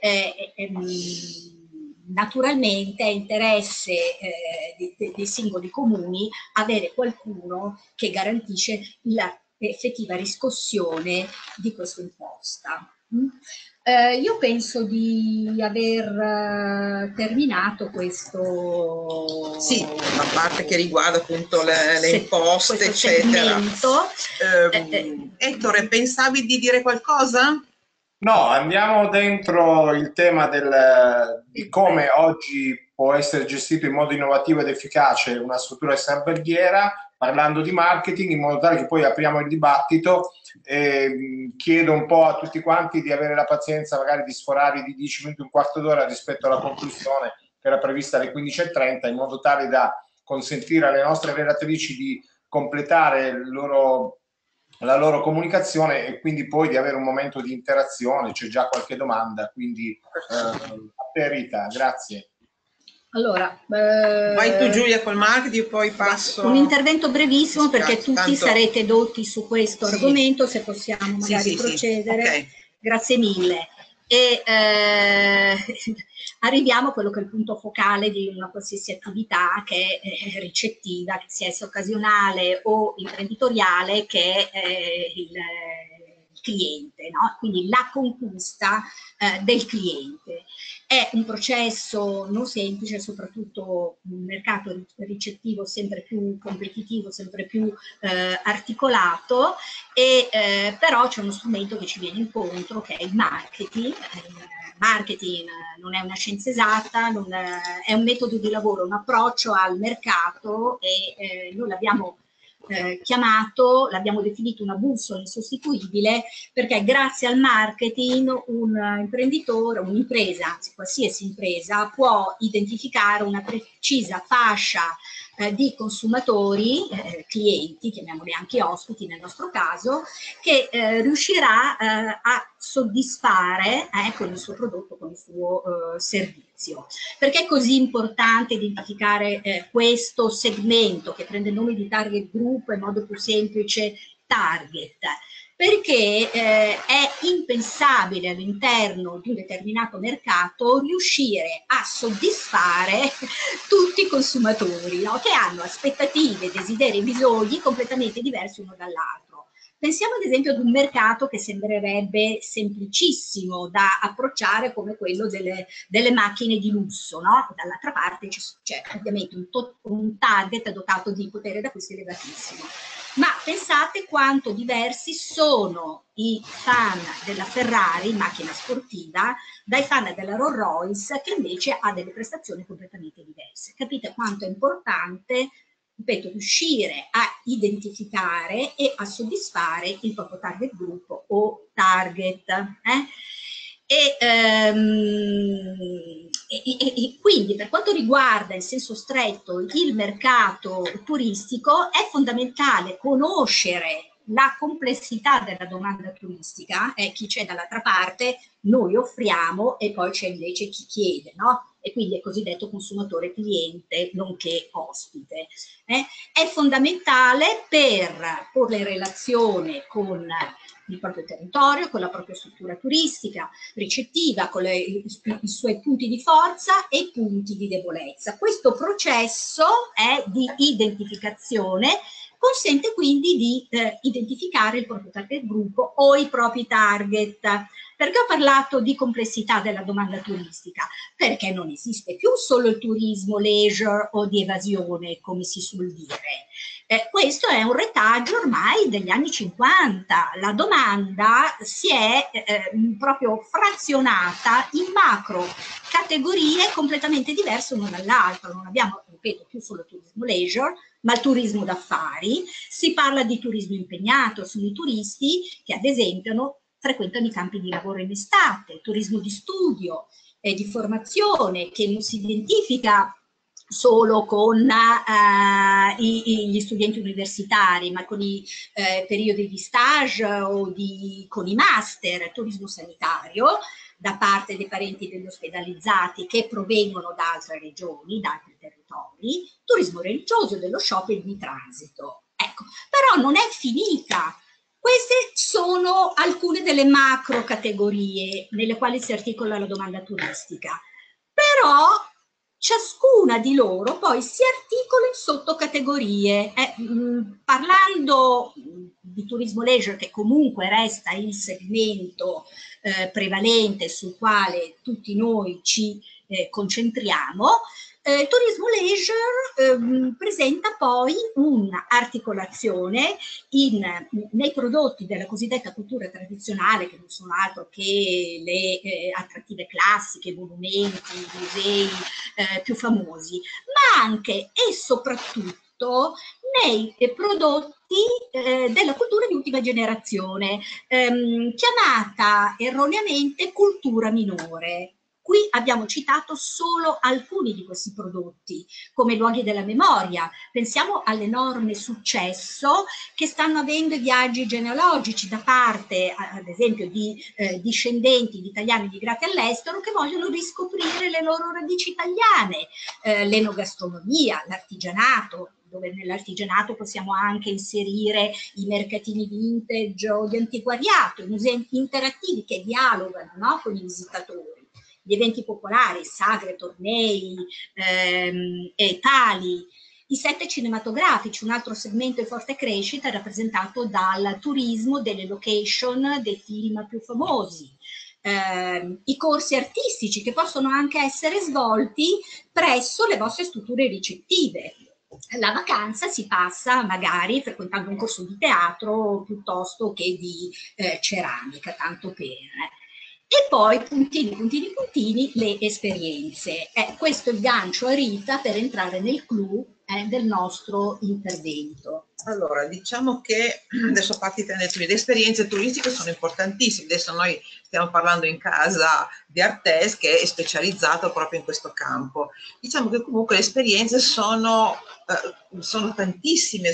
Naturalmente è interesse dei singoli comuni avere qualcuno che garantisce l'effettiva riscossione di questa imposta. Io penso di aver terminato questo. Sì, la parte che riguarda appunto le imposte, eccetera. Ettore, pensavi di dire qualcosa? No, andiamo dentro il tema di come oggi può essere gestito in modo innovativo ed efficace una struttura extraalberghiera, parlando di marketing, in modo tale che poi apriamo il dibattito. Chiedo un po' a tutti quanti di avere la pazienza magari di sforare di 10 minuti, un quarto d'ora rispetto alla conclusione che era prevista alle 15:30, in modo tale da consentire alle nostre relatrici di completare la loro comunicazione e quindi poi di avere un momento di interazione. C'è già qualche domanda, quindi a te Rita, grazie. Allora, vai tu Giulia col marketing, poi passo. Un intervento brevissimo perché tutti sarete dotti su questo argomento, se possiamo magari procedere. Okay. Grazie mille. E arriviamo a quello che è il punto focale di una qualsiasi attività, che è ricettiva, che sia essa occasionale o imprenditoriale, che è il cliente, no? Quindi la conquista del cliente. È un processo non semplice, soprattutto un mercato ricettivo sempre più competitivo, sempre più articolato, e però c'è uno strumento che ci viene incontro, che è il marketing. Marketing non è una scienza esatta, è un metodo di lavoro, un approccio al mercato, e noi l'abbiamo chiamato, l'abbiamo definito una bussola insostituibile, perché grazie al marketing un imprenditore, un'impresa, anzi qualsiasi impresa, può identificare una precisa fascia di consumatori, clienti, chiamiamoli anche ospiti nel nostro caso, che riuscirà a soddisfare con il suo prodotto, con il suo servizio. Perché è così importante identificare questo segmento che prende il nome di target group, in modo più semplice target? Perché è impensabile all'interno di un determinato mercato riuscire a soddisfare tutti i consumatori, no? Che hanno aspettative, desideri e bisogni completamente diversi uno dall'altro. Pensiamo ad esempio ad un mercato che sembrerebbe semplicissimo da approcciare, come quello delle macchine di lusso, no? Dall'altra parte c'è ovviamente un target dotato di potere d'acquisto elevatissimo. Ma pensate quanto diversi sono i fan della Ferrari, macchina sportiva, dai fan della Rolls Royce, che invece ha delle prestazioni completamente diverse. Capite quanto è importante, ripeto, riuscire a identificare e a soddisfare il proprio target group o target. E quindi, per quanto riguarda in senso stretto il mercato turistico, è fondamentale conoscere la complessità della domanda turistica, chi c'è dall'altra parte, noi offriamo, e poi c'è invece chi chiede, no? E quindi è cosiddetto consumatore cliente, nonché ospite. È fondamentale per porre in relazione con il proprio territorio, con la propria struttura turistica, ricettiva, con i suoi punti di forza e i punti di debolezza. Questo processo di identificazione consente quindi di identificare il proprio target gruppo o i propri target. Perché ho parlato di complessità della domanda turistica? Perché non esiste più solo il turismo leisure o di evasione, come si suol dire. Questo è un retaggio ormai degli anni 50. La domanda si è proprio frazionata in macro categorie completamente diverse uno dall'altro. Non abbiamo, ripeto, più solo il turismo leisure, ma il turismo d'affari. Si parla di turismo impegnato, sono i turisti che ad esempio frequentano i campi di lavoro in estate, turismo di studio e di formazione, che non si identifica solo con gli studenti universitari, ma con i periodi di stage o con i master, turismo sanitario, da parte dei parenti degli ospedalizzati che provengono da altre regioni, da altri territori, turismo religioso, dello shopping di transito. Ecco, però non è finita. Queste sono alcune delle macro categorie nelle quali si articola la domanda turistica, però ciascuna di loro poi si articola in sottocategorie. Parlando di turismo leisure, che comunque resta il segmento prevalente sul quale tutti noi ci concentriamo, il turismo leisure presenta poi un'articolazione nei prodotti della cosiddetta cultura tradizionale, che non sono altro che le attrattive classiche, i monumenti, i musei più famosi, ma anche e soprattutto nei prodotti della cultura di ultima generazione, chiamata erroneamente cultura minore. Qui abbiamo citato solo alcuni di questi prodotti, come luoghi della memoria. Pensiamo all'enorme successo che stanno avendo i viaggi genealogici da parte, ad esempio, di discendenti di italiani migrati all'estero che vogliono riscoprire le loro radici italiane, l'enogastronomia, l'artigianato, dove nell'artigianato possiamo anche inserire i mercatini vintage o di antiquariato, i musei interattivi che dialogano, no, con i visitatori. Gli eventi popolari, sagre, tornei e tali, i I set cinematografici, un altro segmento in forte crescita, è rappresentato dal turismo delle location dei film più famosi. I corsi artistici, che possono anche essere svolti presso le vostre strutture ricettive. La vacanza si passa magari frequentando un corso di teatro piuttosto che di ceramica, tanto per. E poi puntini, le esperienze. Questo è il gancio a Rita per entrare nel clou del nostro intervento. Allora, diciamo che adesso partite le esperienze turistiche sono importantissime. Adesso noi stiamo parlando in casa di Artes, che è specializzato proprio in questo campo. Diciamo che comunque le esperienze sono tantissime,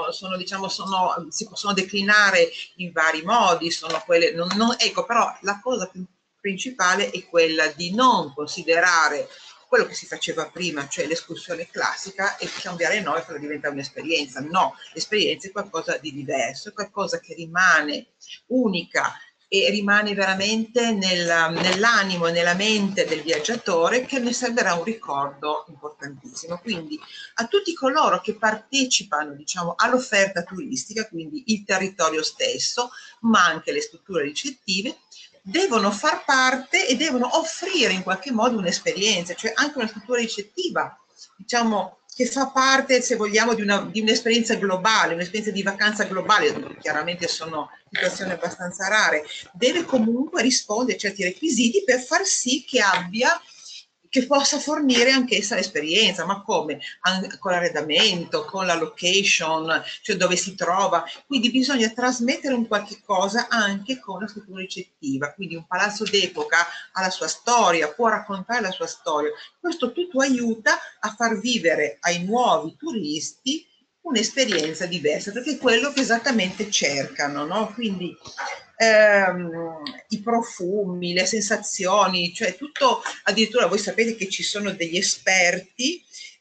si possono declinare in vari modi, sono quelle, ecco, però la cosa principale è quella di non considerare quello che si faceva prima, cioè l'escursione classica, e cambiare noi farla diventare un'esperienza. No, l'esperienza è qualcosa di diverso, è qualcosa che rimane unica e rimane veramente nell'animo e nella mente del viaggiatore, che ne servirà un ricordo importantissimo. Quindi a tutti coloro che partecipano, diciamo, all'offerta turistica, quindi il territorio stesso, ma anche le strutture ricettive, devono far parte e devono offrire in qualche modo un'esperienza, cioè anche una struttura ricettiva, diciamo, che fa parte, se vogliamo, di un'esperienza globale, un'esperienza di vacanza globale. Chiaramente sono situazioni abbastanza rare, deve comunque rispondere a certi requisiti per far sì che possa fornire anch'essa l'esperienza. Ma come? Con l'arredamento, con la location, cioè dove si trova. Quindi bisogna trasmettere un qualche cosa anche con la struttura ricettiva. Quindi un palazzo d'epoca ha la sua storia, può raccontare la sua storia. Questo tutto aiuta a far vivere ai nuovi turisti un'esperienza diversa, perché è quello che esattamente cercano, no? Quindi i profumi, le sensazioni, cioè tutto. Addirittura voi sapete che ci sono degli esperti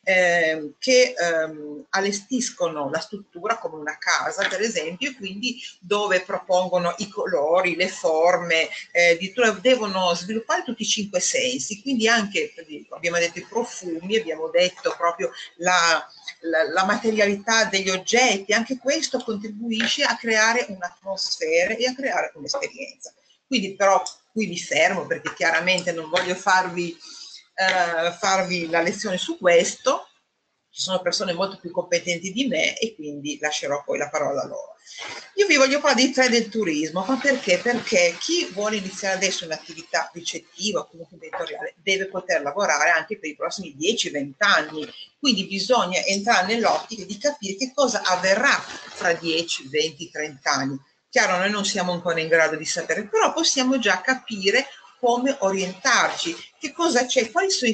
che allestiscono la struttura come una casa, per esempio, quindi dove propongono i colori, le forme, addirittura devono sviluppare tutti i 5 sensi, quindi anche, abbiamo detto, i profumi, abbiamo detto proprio la materialità degli oggetti, anche questo contribuisce a creare un'atmosfera e a creare un'esperienza. Quindi però qui mi fermo, perché chiaramente non voglio farvi la lezione su questo. Ci sono persone molto più competenti di me e quindi lascerò poi la parola a loro. Io vi voglio parlare di trend del turismo, ma perché? Perché chi vuole iniziare adesso un'attività ricettiva o comunque imprenditoriale deve poter lavorare anche per i prossimi 10-20 anni, quindi bisogna entrare nell'ottica di capire che cosa avverrà fra 10, 20, 30 anni. Chiaro, noi non siamo ancora in grado di sapere, però possiamo già capire come orientarci, che cosa c'è, quali sono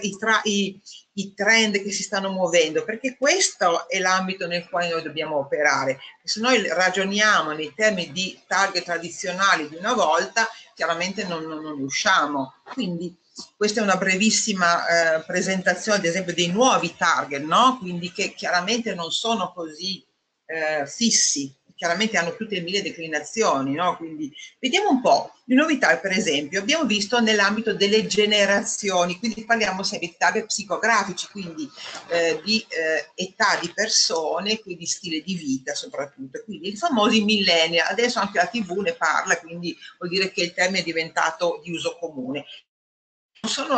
i trend che si stanno muovendo, perché questo è l'ambito nel quale noi dobbiamo operare. Se noi ragioniamo nei termini di target tradizionali di una volta, chiaramente non usciamo. Quindi questa è una brevissima presentazione, ad esempio, dei nuovi target, no? Quindi che chiaramente non sono così fissi, chiaramente hanno tutte 1000 declinazioni, no? Quindi vediamo un po' di novità. Per esempio abbiamo visto nell'ambito delle generazioni, quindi parliamo sempre di target psicografici, quindi di età di persone, quindi stile di vita soprattutto, quindi i famosi millennial. Adesso anche la TV ne parla, quindi vuol dire che il termine è diventato di uso comune. Sono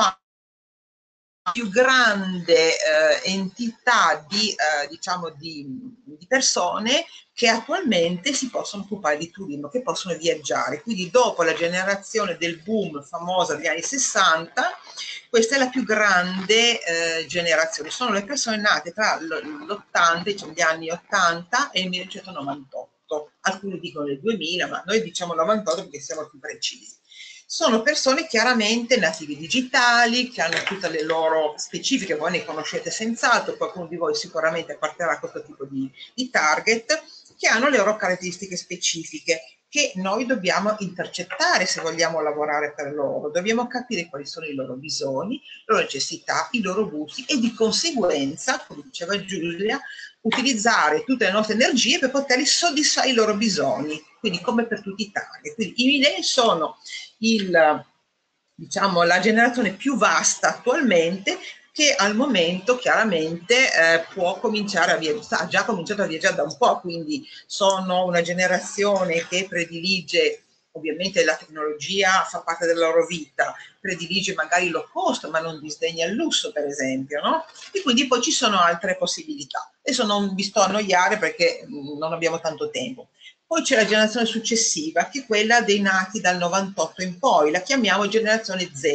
più grande entità diciamo di persone che attualmente si possono occupare di turismo, che possono viaggiare. Quindi dopo la generazione del boom famosa degli anni 60, questa è la più grande generazione. Sono le persone nate tra l'80, diciamo, gli anni 80 e il 1998. Alcuni dicono il 2000, ma noi diciamo 98 perché siamo più precisi. Sono persone chiaramente native digitali, che hanno tutte le loro specifiche, voi ne conoscete senz'altro, qualcuno di voi sicuramente apparterrà a questo tipo di target, che hanno le loro caratteristiche specifiche, che noi dobbiamo intercettare se vogliamo lavorare per loro. Dobbiamo capire quali sono i loro bisogni, le loro necessità, i loro gusti, e di conseguenza, come diceva Giulia, utilizzare tutte le nostre energie per poterli soddisfare i loro bisogni, quindi come per tutti i target. Quindi i millennial sono diciamo, la generazione più vasta attualmente, che al momento chiaramente può cominciare a viaggiare, ha già cominciato a viaggiare da un po', quindi sono una generazione che predilige, ovviamente la tecnologia fa parte della loro vita, predilige magari il low cost ma non disdegna il lusso, per esempio, no? E quindi poi ci sono altre possibilità. Adesso non vi sto a annoiare perché non abbiamo tanto tempo. Poi c'è la generazione successiva, che è quella dei nati dal 98 in poi, la chiamiamo generazione Z.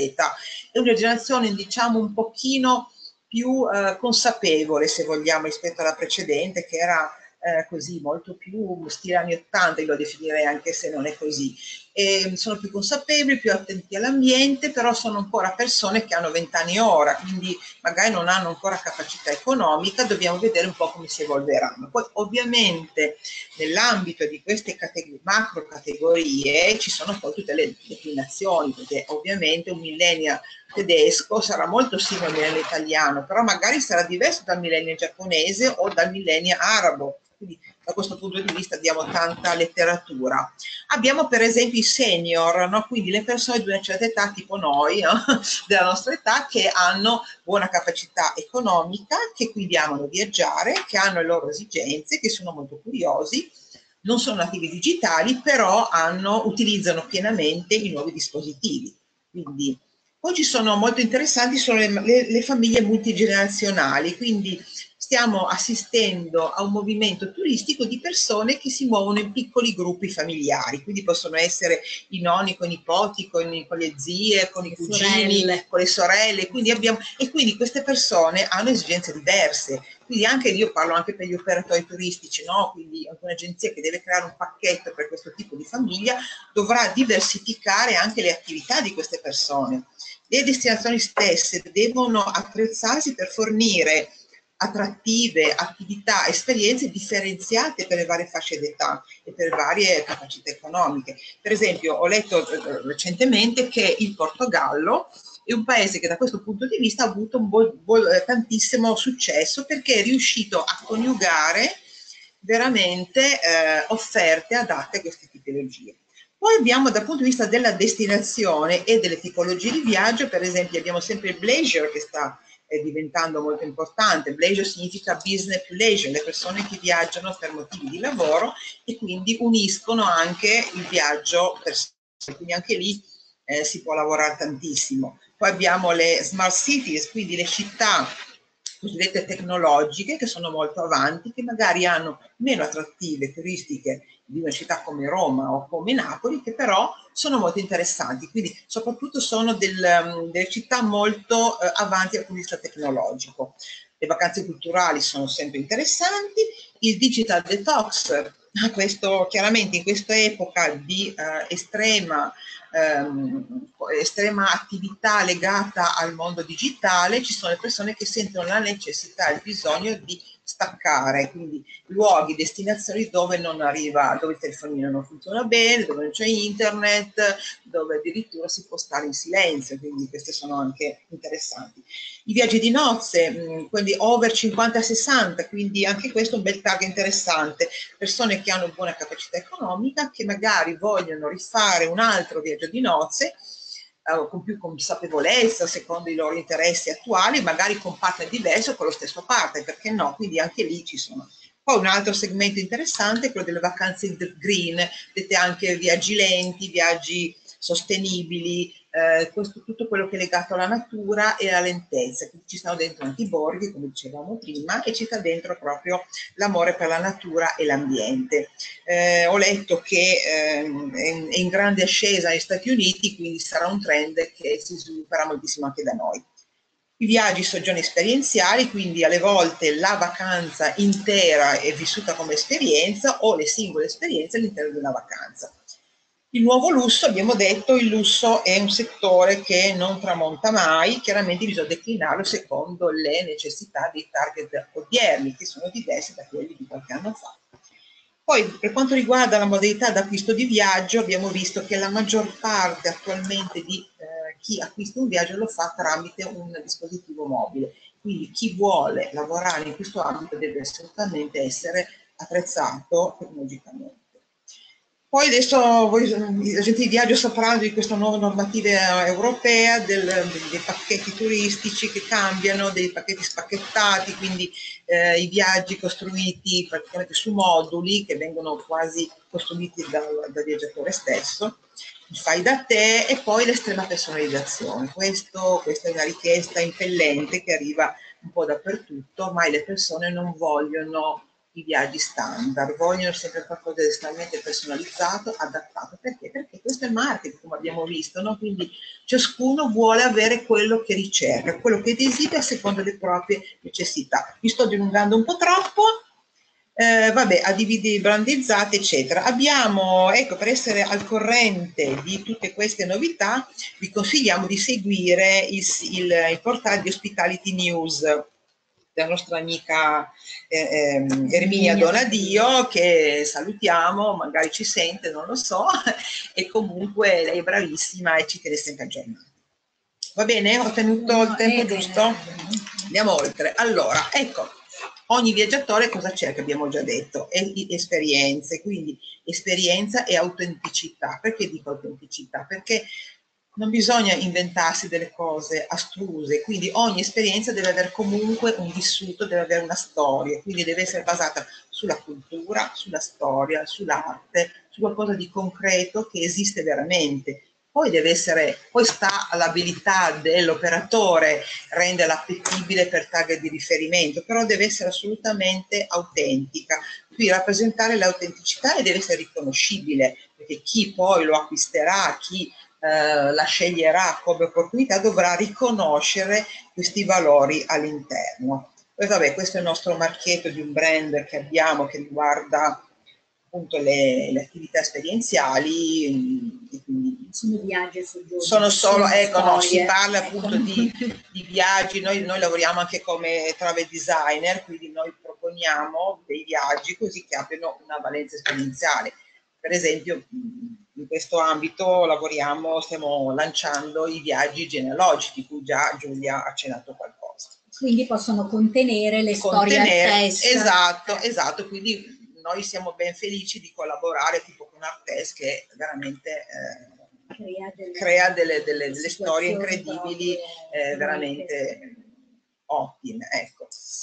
È una generazione, diciamo, un pochino più consapevole, se vogliamo, rispetto alla precedente, che era così molto più stile anni 80, io lo definirei, anche se non è così. E sono più consapevoli, più attenti all'ambiente, però sono ancora persone che hanno 20 anni ora, quindi magari non hanno ancora capacità economica, dobbiamo vedere un po' come si evolveranno. Poi ovviamente nell'ambito di queste macro categorie ci sono poi tutte le declinazioni, perché ovviamente un millennial tedesco sarà molto simile al millennial italiano, però magari sarà diverso dal millennial giapponese o dal millennial arabo. Quindi da questo punto di vista abbiamo tanta letteratura. Abbiamo per esempio i senior, no? Quindi le persone di una certa età, tipo noi, no? Della nostra età, che hanno buona capacità economica, che quindi amano viaggiare, che hanno le loro esigenze, che sono molto curiosi, non sono nativi digitali, però utilizzano pienamente i nuovi dispositivi. Quindi poi ci sono molto interessanti sono le famiglie multigenerazionali, quindi stiamo assistendo a un movimento turistico di persone che si muovono in piccoli gruppi familiari, quindi possono essere i nonni con i nipoti, con le zie, con i cugini, con le sorelle, e quindi queste persone hanno esigenze diverse. Quindi io parlo anche per gli operatori turistici, no? Quindi anche un'agenzia che deve creare un pacchetto per questo tipo di famiglia dovrà diversificare anche le attività di queste persone. Le destinazioni stesse devono attrezzarsi per fornire attrattive attività, esperienze differenziate per le varie fasce d'età e per varie capacità economiche. Per esempio, ho letto recentemente che il Portogallo è un paese che da questo punto di vista ha avuto tantissimo successo perché è riuscito a coniugare veramente offerte adatte a queste tipologie. Poi abbiamo dal punto di vista della destinazione e delle tipologie di viaggio, per esempio abbiamo sempre il leisure che sta diventando molto importante. Leisure significa business più leisure, le persone che viaggiano per motivi di lavoro e quindi uniscono anche il viaggio personale, quindi anche lì si può lavorare tantissimo. Poi abbiamo le smart cities, quindi le città cosiddette tecnologiche che sono molto avanti, che magari hanno meno attrattive turistiche di una città come Roma o come Napoli, che però sono molto interessanti, quindi soprattutto sono delle città molto avanti dal punto di vista tecnologico. Le vacanze culturali sono sempre interessanti, il digital detox, questo chiaramente in questa epoca di estrema attività legata al mondo digitale, ci sono le persone che sentono la necessità, il bisogno di staccare, quindi luoghi, destinazioni dove non arriva, dove il telefonino non funziona bene, dove non c'è internet, dove addirittura si può stare in silenzio, quindi queste sono anche interessanti. I viaggi di nozze, quelli over 50-60, quindi anche questo è un bel target interessante, persone che hanno buona capacità economica, che magari vogliono rifare un altro viaggio di nozze, con più consapevolezza secondo i loro interessi attuali, magari con partner diverso, con lo stesso partner, perché no? Quindi anche lì ci sono. Poi un altro segmento interessante è quello delle vacanze green, vedete anche viaggi lenti, viaggi sostenibili, tutto quello che è legato alla natura e alla lentezza. Quindi ci stanno dentro anche i borghi, come dicevamo prima, e ci sta dentro proprio l'amore per la natura e l'ambiente. Ho letto che è in grande ascesa negli Stati Uniti, quindi sarà un trend che si svilupperà moltissimo anche da noi. I viaggi soggiorni esperienziali, quindi alle volte la vacanza intera è vissuta come esperienza o le singole esperienze all'interno di una vacanza. Il nuovo lusso, abbiamo detto, il lusso è un settore che non tramonta mai, chiaramente bisogna declinarlo secondo le necessità dei target odierni, che sono diversi da quelli di qualche anno fa. Poi per quanto riguarda la modalità d'acquisto di viaggio, abbiamo visto che la maggior parte attualmente di chi acquista un viaggio lo fa tramite un dispositivo mobile, quindi chi vuole lavorare in questo ambito deve assolutamente essere attrezzato tecnologicamente. Poi adesso gli agenti di viaggio sapranno di questa nuova normativa europea dei pacchetti turistici che cambiano, dei pacchetti spacchettati, quindi i viaggi costruiti praticamente su moduli che vengono quasi costruiti dal viaggiatore stesso, il fai da te e poi l'estrema personalizzazione. Questa è una richiesta impellente che arriva un po' dappertutto, ormai le persone non vogliono i viaggi standard, vogliono sempre qualcosa di estremamente personalizzato, adattato. Perché? Perché questo è il marketing, come abbiamo visto, no? Quindi ciascuno vuole avere quello che ricerca, quello che desidera secondo le proprie necessità. Mi sto dilungando un po' troppo. Vabbè, a DVD brandizzati, eccetera. Abbiamo, ecco, per essere al corrente di tutte queste novità, vi consigliamo di seguire il portale di Hospitality News della nostra amica Erminia Donadio, che salutiamo, magari ci sente, non lo so, e comunque lei è bravissima e ci tiene sempre aggiornati. Va bene? Ho tenuto il tempo giusto? Andiamo oltre. Allora, ecco, ogni viaggiatore cosa cerca? Abbiamo già detto, esperienze, quindi esperienza e autenticità. Perché dico autenticità? Perché non bisogna inventarsi delle cose astruse, quindi ogni esperienza deve avere comunque un vissuto, deve avere una storia, quindi deve essere basata sulla cultura, sulla storia, sull'arte, su qualcosa di concreto che esiste veramente. Poi poi sta all'abilità dell'operatore renderla appetibile per target di riferimento, però deve essere assolutamente autentica. Qui rappresentare l'autenticità e deve essere riconoscibile, perché chi poi lo acquisterà, chi la sceglierà come opportunità dovrà riconoscere questi valori all'interno. Poi vabbè, questo è il nostro marchietto di un brand che abbiamo che riguarda appunto le attività esperienziali. Sono viaggi e soggiorni. Sono solo, ecco, no, si parla appunto di viaggi, noi lavoriamo anche come travel designer, quindi noi proponiamo dei viaggi così che abbiano una valenza esperienziale. Per esempio, in questo ambito stiamo lanciando i viaggi genealogici, di cui già Giulia ha accennato qualcosa. Quindi possono contenere le storie Artes. Esatto, quindi noi siamo ben felici di collaborare tipo con Artes che veramente crea delle storie incredibili, veramente ottime, ecco.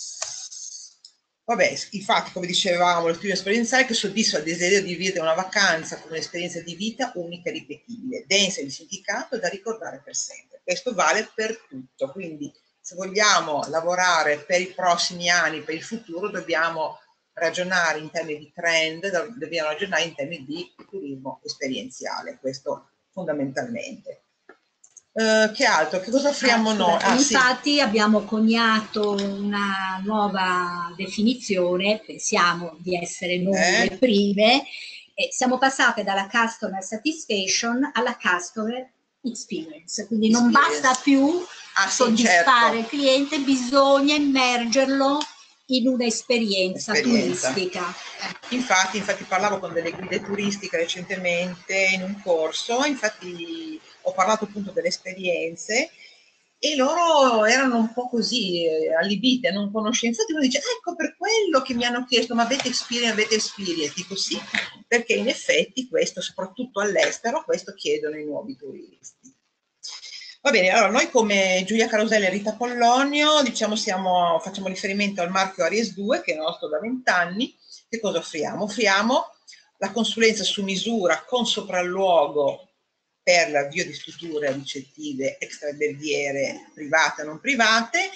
Vabbè, infatti, come dicevamo, lo studio esperienziale che soddisfa il desiderio di vivere una vacanza come un'esperienza di vita unica e ripetibile, densa di significato da ricordare per sempre. Questo vale per tutto, quindi se vogliamo lavorare per i prossimi anni, per il futuro, dobbiamo ragionare in termini di trend, dobbiamo ragionare in termini di turismo esperienziale, questo fondamentalmente. Che altro? Che cosa offriamo noi? Infatti abbiamo coniato una nuova definizione, pensiamo di essere noi le prime, e siamo passate dalla customer satisfaction alla customer experience, quindi non basta più soddisfare il cliente, bisogna immergerlo in un'esperienza turistica. Infatti parlavo con delle guide turistiche recentemente in un corso, infatti ho parlato appunto delle esperienze e loro erano un po' così allibite, non conoscenza. Infatti uno dice, ecco per quello che mi hanno chiesto, ma avete experience? Dico sì, perché in effetti questo, soprattutto all'estero, questo chiedono i nuovi turisti. Va bene, allora noi come Giulia Caroselli e Rita Pollonio, diciamo facciamo riferimento al marchio Aries 2, che è nostro da 20 anni. Che cosa offriamo? Offriamo la consulenza su misura con sopralluogo per l'avvio di strutture ricettive extraalberghiere private e non private,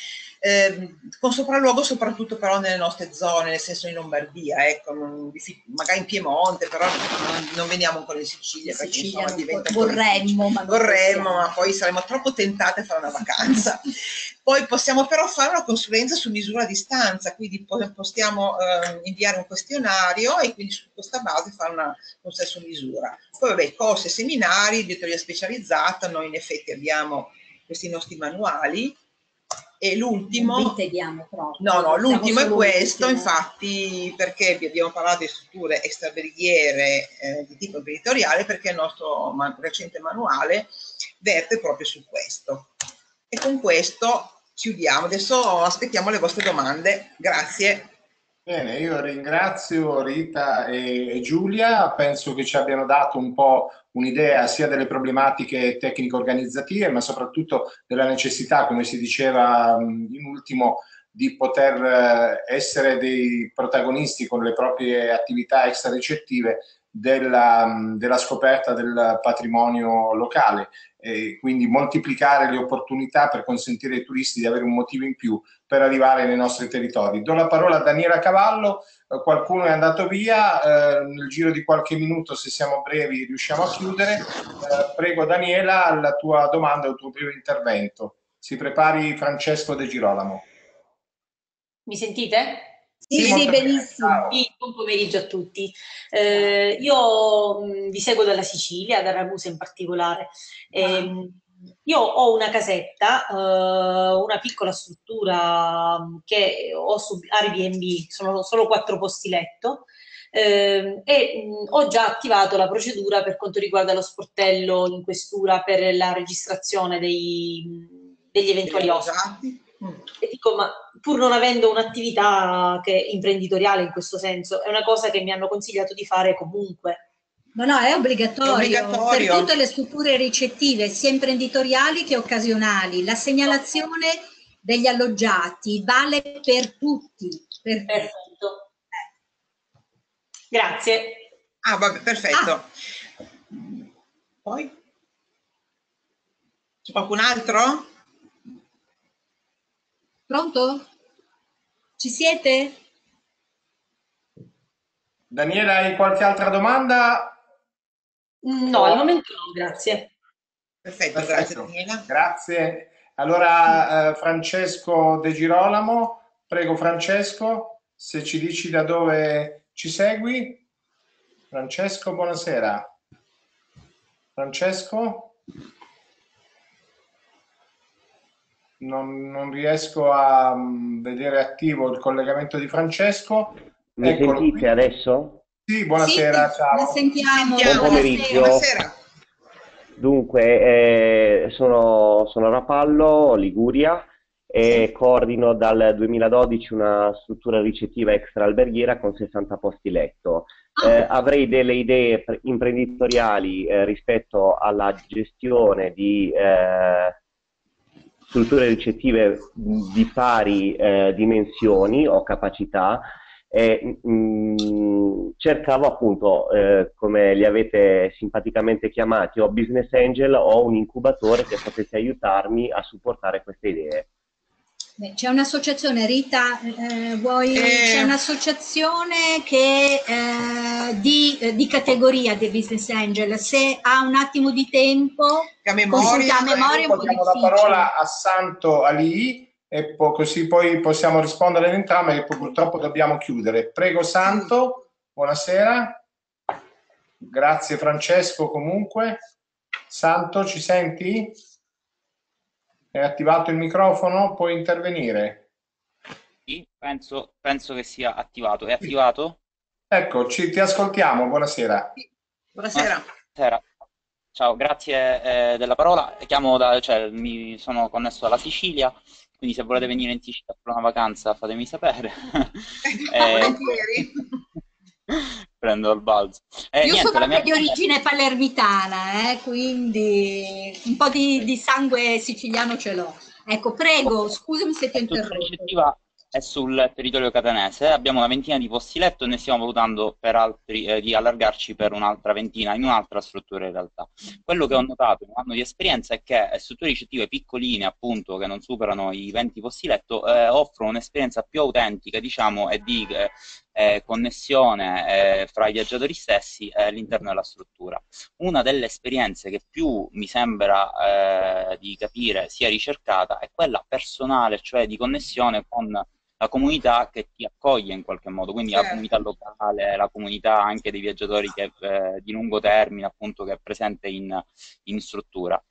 con sopralluogo soprattutto però nelle nostre zone, nel senso in Lombardia, ecco, magari in Piemonte, però non veniamo ancora in Sicilia, perché insomma diventa vorremmo, ma poi saremo troppo tentate a fare una vacanza. Poi possiamo però fare una consulenza su misura a distanza, quindi possiamo inviare un questionario e quindi su questa base fare una consulenza su misura. Poi vabbè, corsi e seminari di teoria specializzata, noi in effetti abbiamo questi nostri manuali. E l'ultimo, l'ultimo è questo, infatti, perché vi abbiamo parlato di strutture extraalberghiere di tipo imprenditoriale, perché il nostro recente manuale verte proprio su questo. E con questo chiudiamo. Adesso aspettiamo le vostre domande. Grazie. Bene, io ringrazio Rita e Giulia, penso che ci abbiano dato un po' un'idea sia delle problematiche tecnico-organizzative, ma soprattutto della necessità, come si diceva in ultimo, di poter essere dei protagonisti con le proprie attività extra-ricettive della scoperta del patrimonio locale e quindi moltiplicare le opportunità per consentire ai turisti di avere un motivo in più per arrivare nei nostri territori. Do la parola a Daniela Cavallo, qualcuno è andato via, nel giro di qualche minuto, se siamo brevi, riusciamo a chiudere. Prego Daniela, la tua domanda o il tuo primo intervento. Si prepari Francesco De Girolamo. Mi sentite? Sì, sì, benissimo. Sì, buon pomeriggio a tutti. Vi seguo dalla Sicilia, da Ragusa in particolare. Io ho una casetta, una piccola struttura che ho su Airbnb, sono solo 4 posti letto. Ho già attivato la procedura per quanto riguarda lo sportello in questura per la registrazione degli eventuali ospiti. E dico, ma pur non avendo un'attività imprenditoriale in questo senso, è una cosa che mi hanno consigliato di fare comunque. No, è obbligatorio per tutte le strutture ricettive, sia imprenditoriali che occasionali. La segnalazione degli alloggiati vale per tutti. Perfetto. Grazie. Ah, vabbè, perfetto. Poi? C'è qualcun altro? Pronto? Ci siete? Daniela, hai qualche altra domanda? No, al momento no, grazie. Perfetto, grazie Daniela. Grazie. Allora, Francesco De Girolamo, prego Francesco, se ci dici da dove ci segui. Francesco, buonasera. Francesco? Non riesco a vedere attivo il collegamento di Francesco. Mi sentite qui adesso? Sì, buonasera, sì, ciao. La sentiamo. Buon pomeriggio. Buonasera. Dunque, sono a Rapallo, Liguria, e coordino dal 2012 una struttura ricettiva extra alberghiera con 60 posti letto. Avrei delle idee imprenditoriali rispetto alla gestione di strutture ricettive di pari dimensioni o capacità. Cercavo appunto, come li avete simpaticamente chiamati, o business angel o un incubatore che potesse aiutarmi a supportare queste idee. C'è un'associazione, Rita, c'è un'associazione che di categoria dei business angel. Se ha un attimo di tempo, a memoria è un po' diamo difficile. la parola a Santo Ali e così poi possiamo rispondere ad entrambi, che purtroppo dobbiamo chiudere. Prego Santo, buonasera. Grazie Francesco comunque. Santo, ci senti? È attivato il microfono? Puoi intervenire. Sì, penso che sia attivato. È attivato? Ecco, ti ascoltiamo, buonasera. Buonasera. Buonasera. Ciao, grazie della parola. Mi sono connesso alla Sicilia, quindi se volete venire in Sicilia per una vacanza fatemi sapere. Volentieri. Prendo il balzo. Io sono anche di origine palermitana, quindi un po' di sangue siciliano ce l'ho. Ecco, prego, scusami se ti ho interrotto. La ricettiva è sul territorio catanese, abbiamo una ventina di posti letto e ne stiamo valutando per altri, di allargarci per un'altra ventina in un'altra struttura in realtà. Quello che ho notato in un anno di esperienza è che strutture ricettive piccoline, appunto, che non superano i 20 posti letto, offrono un'esperienza più autentica, diciamo, e di connessione fra i viaggiatori stessi all'interno della struttura. Una delle esperienze che più mi sembra di capire sia ricercata è quella personale, cioè di connessione con la comunità che ti accoglie in qualche modo, quindi la comunità locale, la comunità anche dei viaggiatori che, di lungo termine, appunto, che è presente in struttura.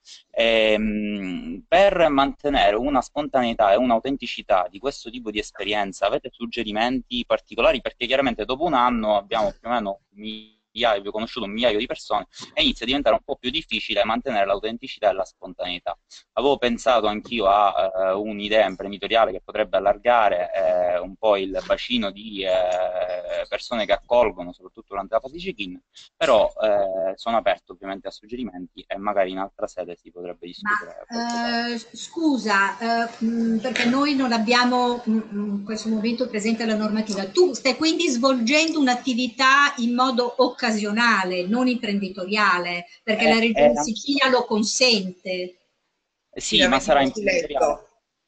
Per mantenere una spontaneità e un'autenticità di questo tipo di esperienza, avete suggerimenti particolari? Perché chiaramente dopo un anno abbiamo più o meno ho conosciuto 1 migliaio di persone e inizia a diventare un po' più difficile mantenere l'autenticità e la spontaneità. Avevo pensato anch'io a un'idea imprenditoriale che potrebbe allargare un po' il bacino di persone che accolgono, soprattutto durante la fase di check-in, però sono aperto ovviamente a suggerimenti e magari in altra sede si potrebbe discutere. Scusa, perché noi non abbiamo in questo momento presente la normativa. Tu stai quindi svolgendo un'attività in modo occasionale, non imprenditoriale, perché la Regione Sicilia lo consente. Sì, ma sarà imprenditoriale.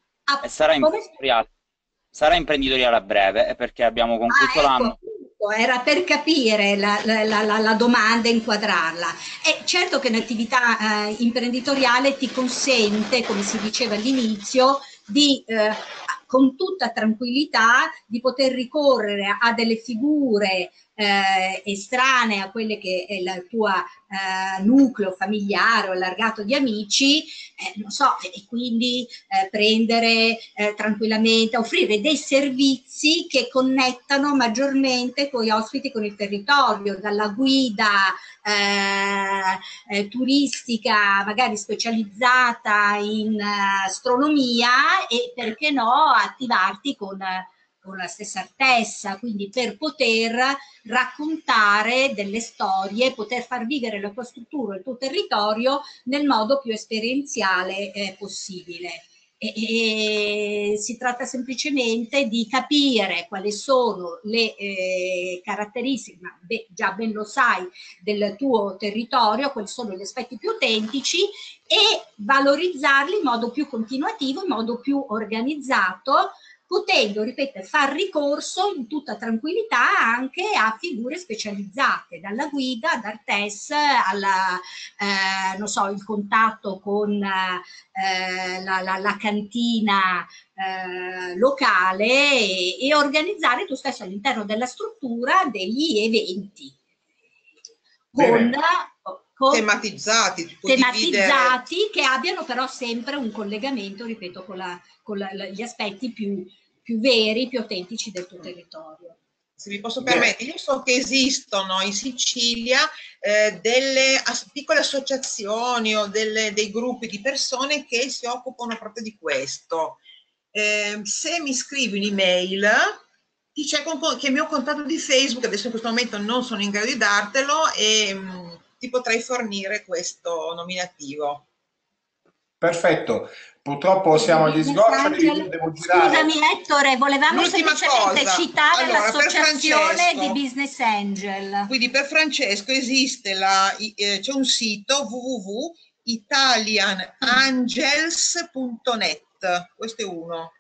Sarà imprenditoriale a breve, perché abbiamo concluso l'anno. Era per capire la domanda e inquadrarla. E certo che un'attività imprenditoriale ti consente, come si diceva all'inizio, di con tutta tranquillità di poter ricorrere a delle figure estranee a quelle che è il tuo nucleo familiare o allargato di amici, non so, e quindi prendere tranquillamente, offrire dei servizi che connettano maggiormente con gli ospiti, con il territorio, dalla guida turistica magari specializzata in astronomia e perché no attivarti con la stessa Artessa, quindi per poter raccontare delle storie, poter far vivere la tua struttura, il tuo territorio nel modo più esperienziale possibile. E si tratta semplicemente di capire quali sono le caratteristiche, ma già ben lo sai, del tuo territorio, quali sono gli aspetti più autentici e valorizzarli in modo più continuativo, in modo più organizzato, potendo, ripeto, far ricorso in tutta tranquillità anche a figure specializzate, dalla guida, ad Artes, alla, non so, il contatto con la cantina locale e organizzare tu stesso all'interno della struttura degli eventi. Tematizzati che abbiano però sempre un collegamento, ripeto, con gli aspetti più veri, più autentici del tuo territorio. Se mi posso permettere, io so che esistono in Sicilia delle piccole associazioni o dei gruppi di persone che si occupano proprio di questo. Se mi scrivi un'email, ti cerco che il mio contatto di Facebook, adesso in questo momento non sono in grado di dartelo, e ti potrei fornire questo nominativo. Perfetto, purtroppo siamo agli sgoccioli, devo girare. Scusami Ettore, volevamo semplicemente citare l'associazione di Business Angel. Quindi per Francesco esiste c'è un sito www.italianangels.net, questo è uno.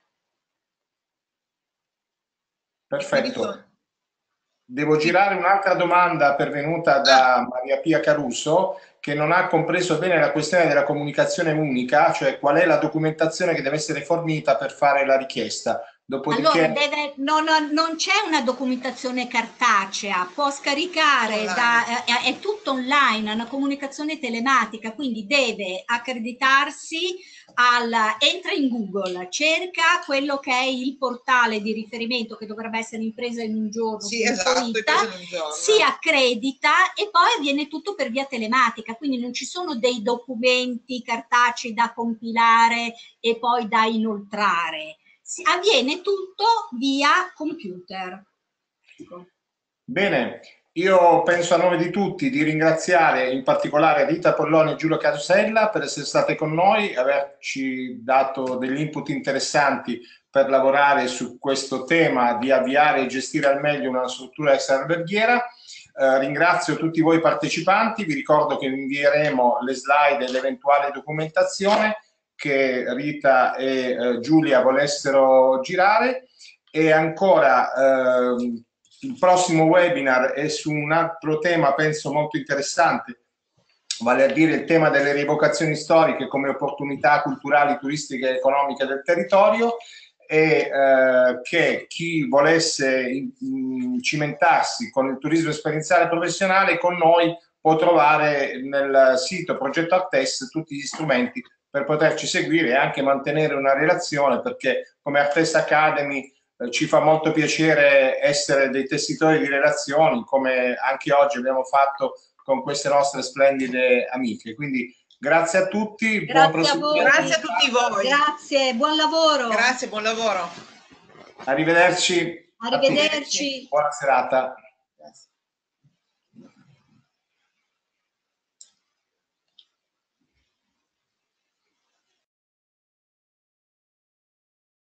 Perfetto. Devo girare un'altra domanda pervenuta da Maria Pia Caruso, che non ha compreso bene la questione della comunicazione unica, cioè qual è la documentazione che deve essere fornita per fare la richiesta. Dopodiché... Allora, non c'è una documentazione cartacea, può scaricare, è tutto online, è una comunicazione telematica, quindi deve accreditarsi entra in Google, cerca quello che è il portale di riferimento che dovrebbe essere Impresa in un giorno, sì, esatto, si accredita e poi avviene tutto per via telematica, quindi non ci sono dei documenti cartacei da compilare e poi da inoltrare. Avviene tutto via computer. Bene, io penso a nome di tutti di ringraziare in particolare Rita Polloni e Giulio Casella per essere state con noi, averci dato degli input interessanti per lavorare su questo tema di avviare e gestire al meglio una struttura extraalberghiera. Ringrazio tutti voi partecipanti, vi ricordo che invieremo le slide e l'eventuale documentazione che Rita e Giulia volessero girare, e ancora il prossimo webinar è su un altro tema penso molto interessante, vale a dire il tema delle rievocazioni storiche come opportunità culturali, turistiche e economiche del territorio, e che chi volesse cimentarsi con il turismo esperienziale professionale con noi può trovare nel sito Progetto Artes tutti gli strumenti per poterci seguire e anche mantenere una relazione, perché come Artes Academy ci fa molto piacere essere dei tessitori di relazioni, come anche oggi abbiamo fatto con queste nostre splendide amiche. Quindi grazie a tutti, grazie a voi. Grazie a tutti voi. Grazie, buon lavoro. Grazie, buon lavoro. Arrivederci. Arrivederci. Buona serata. Grazie.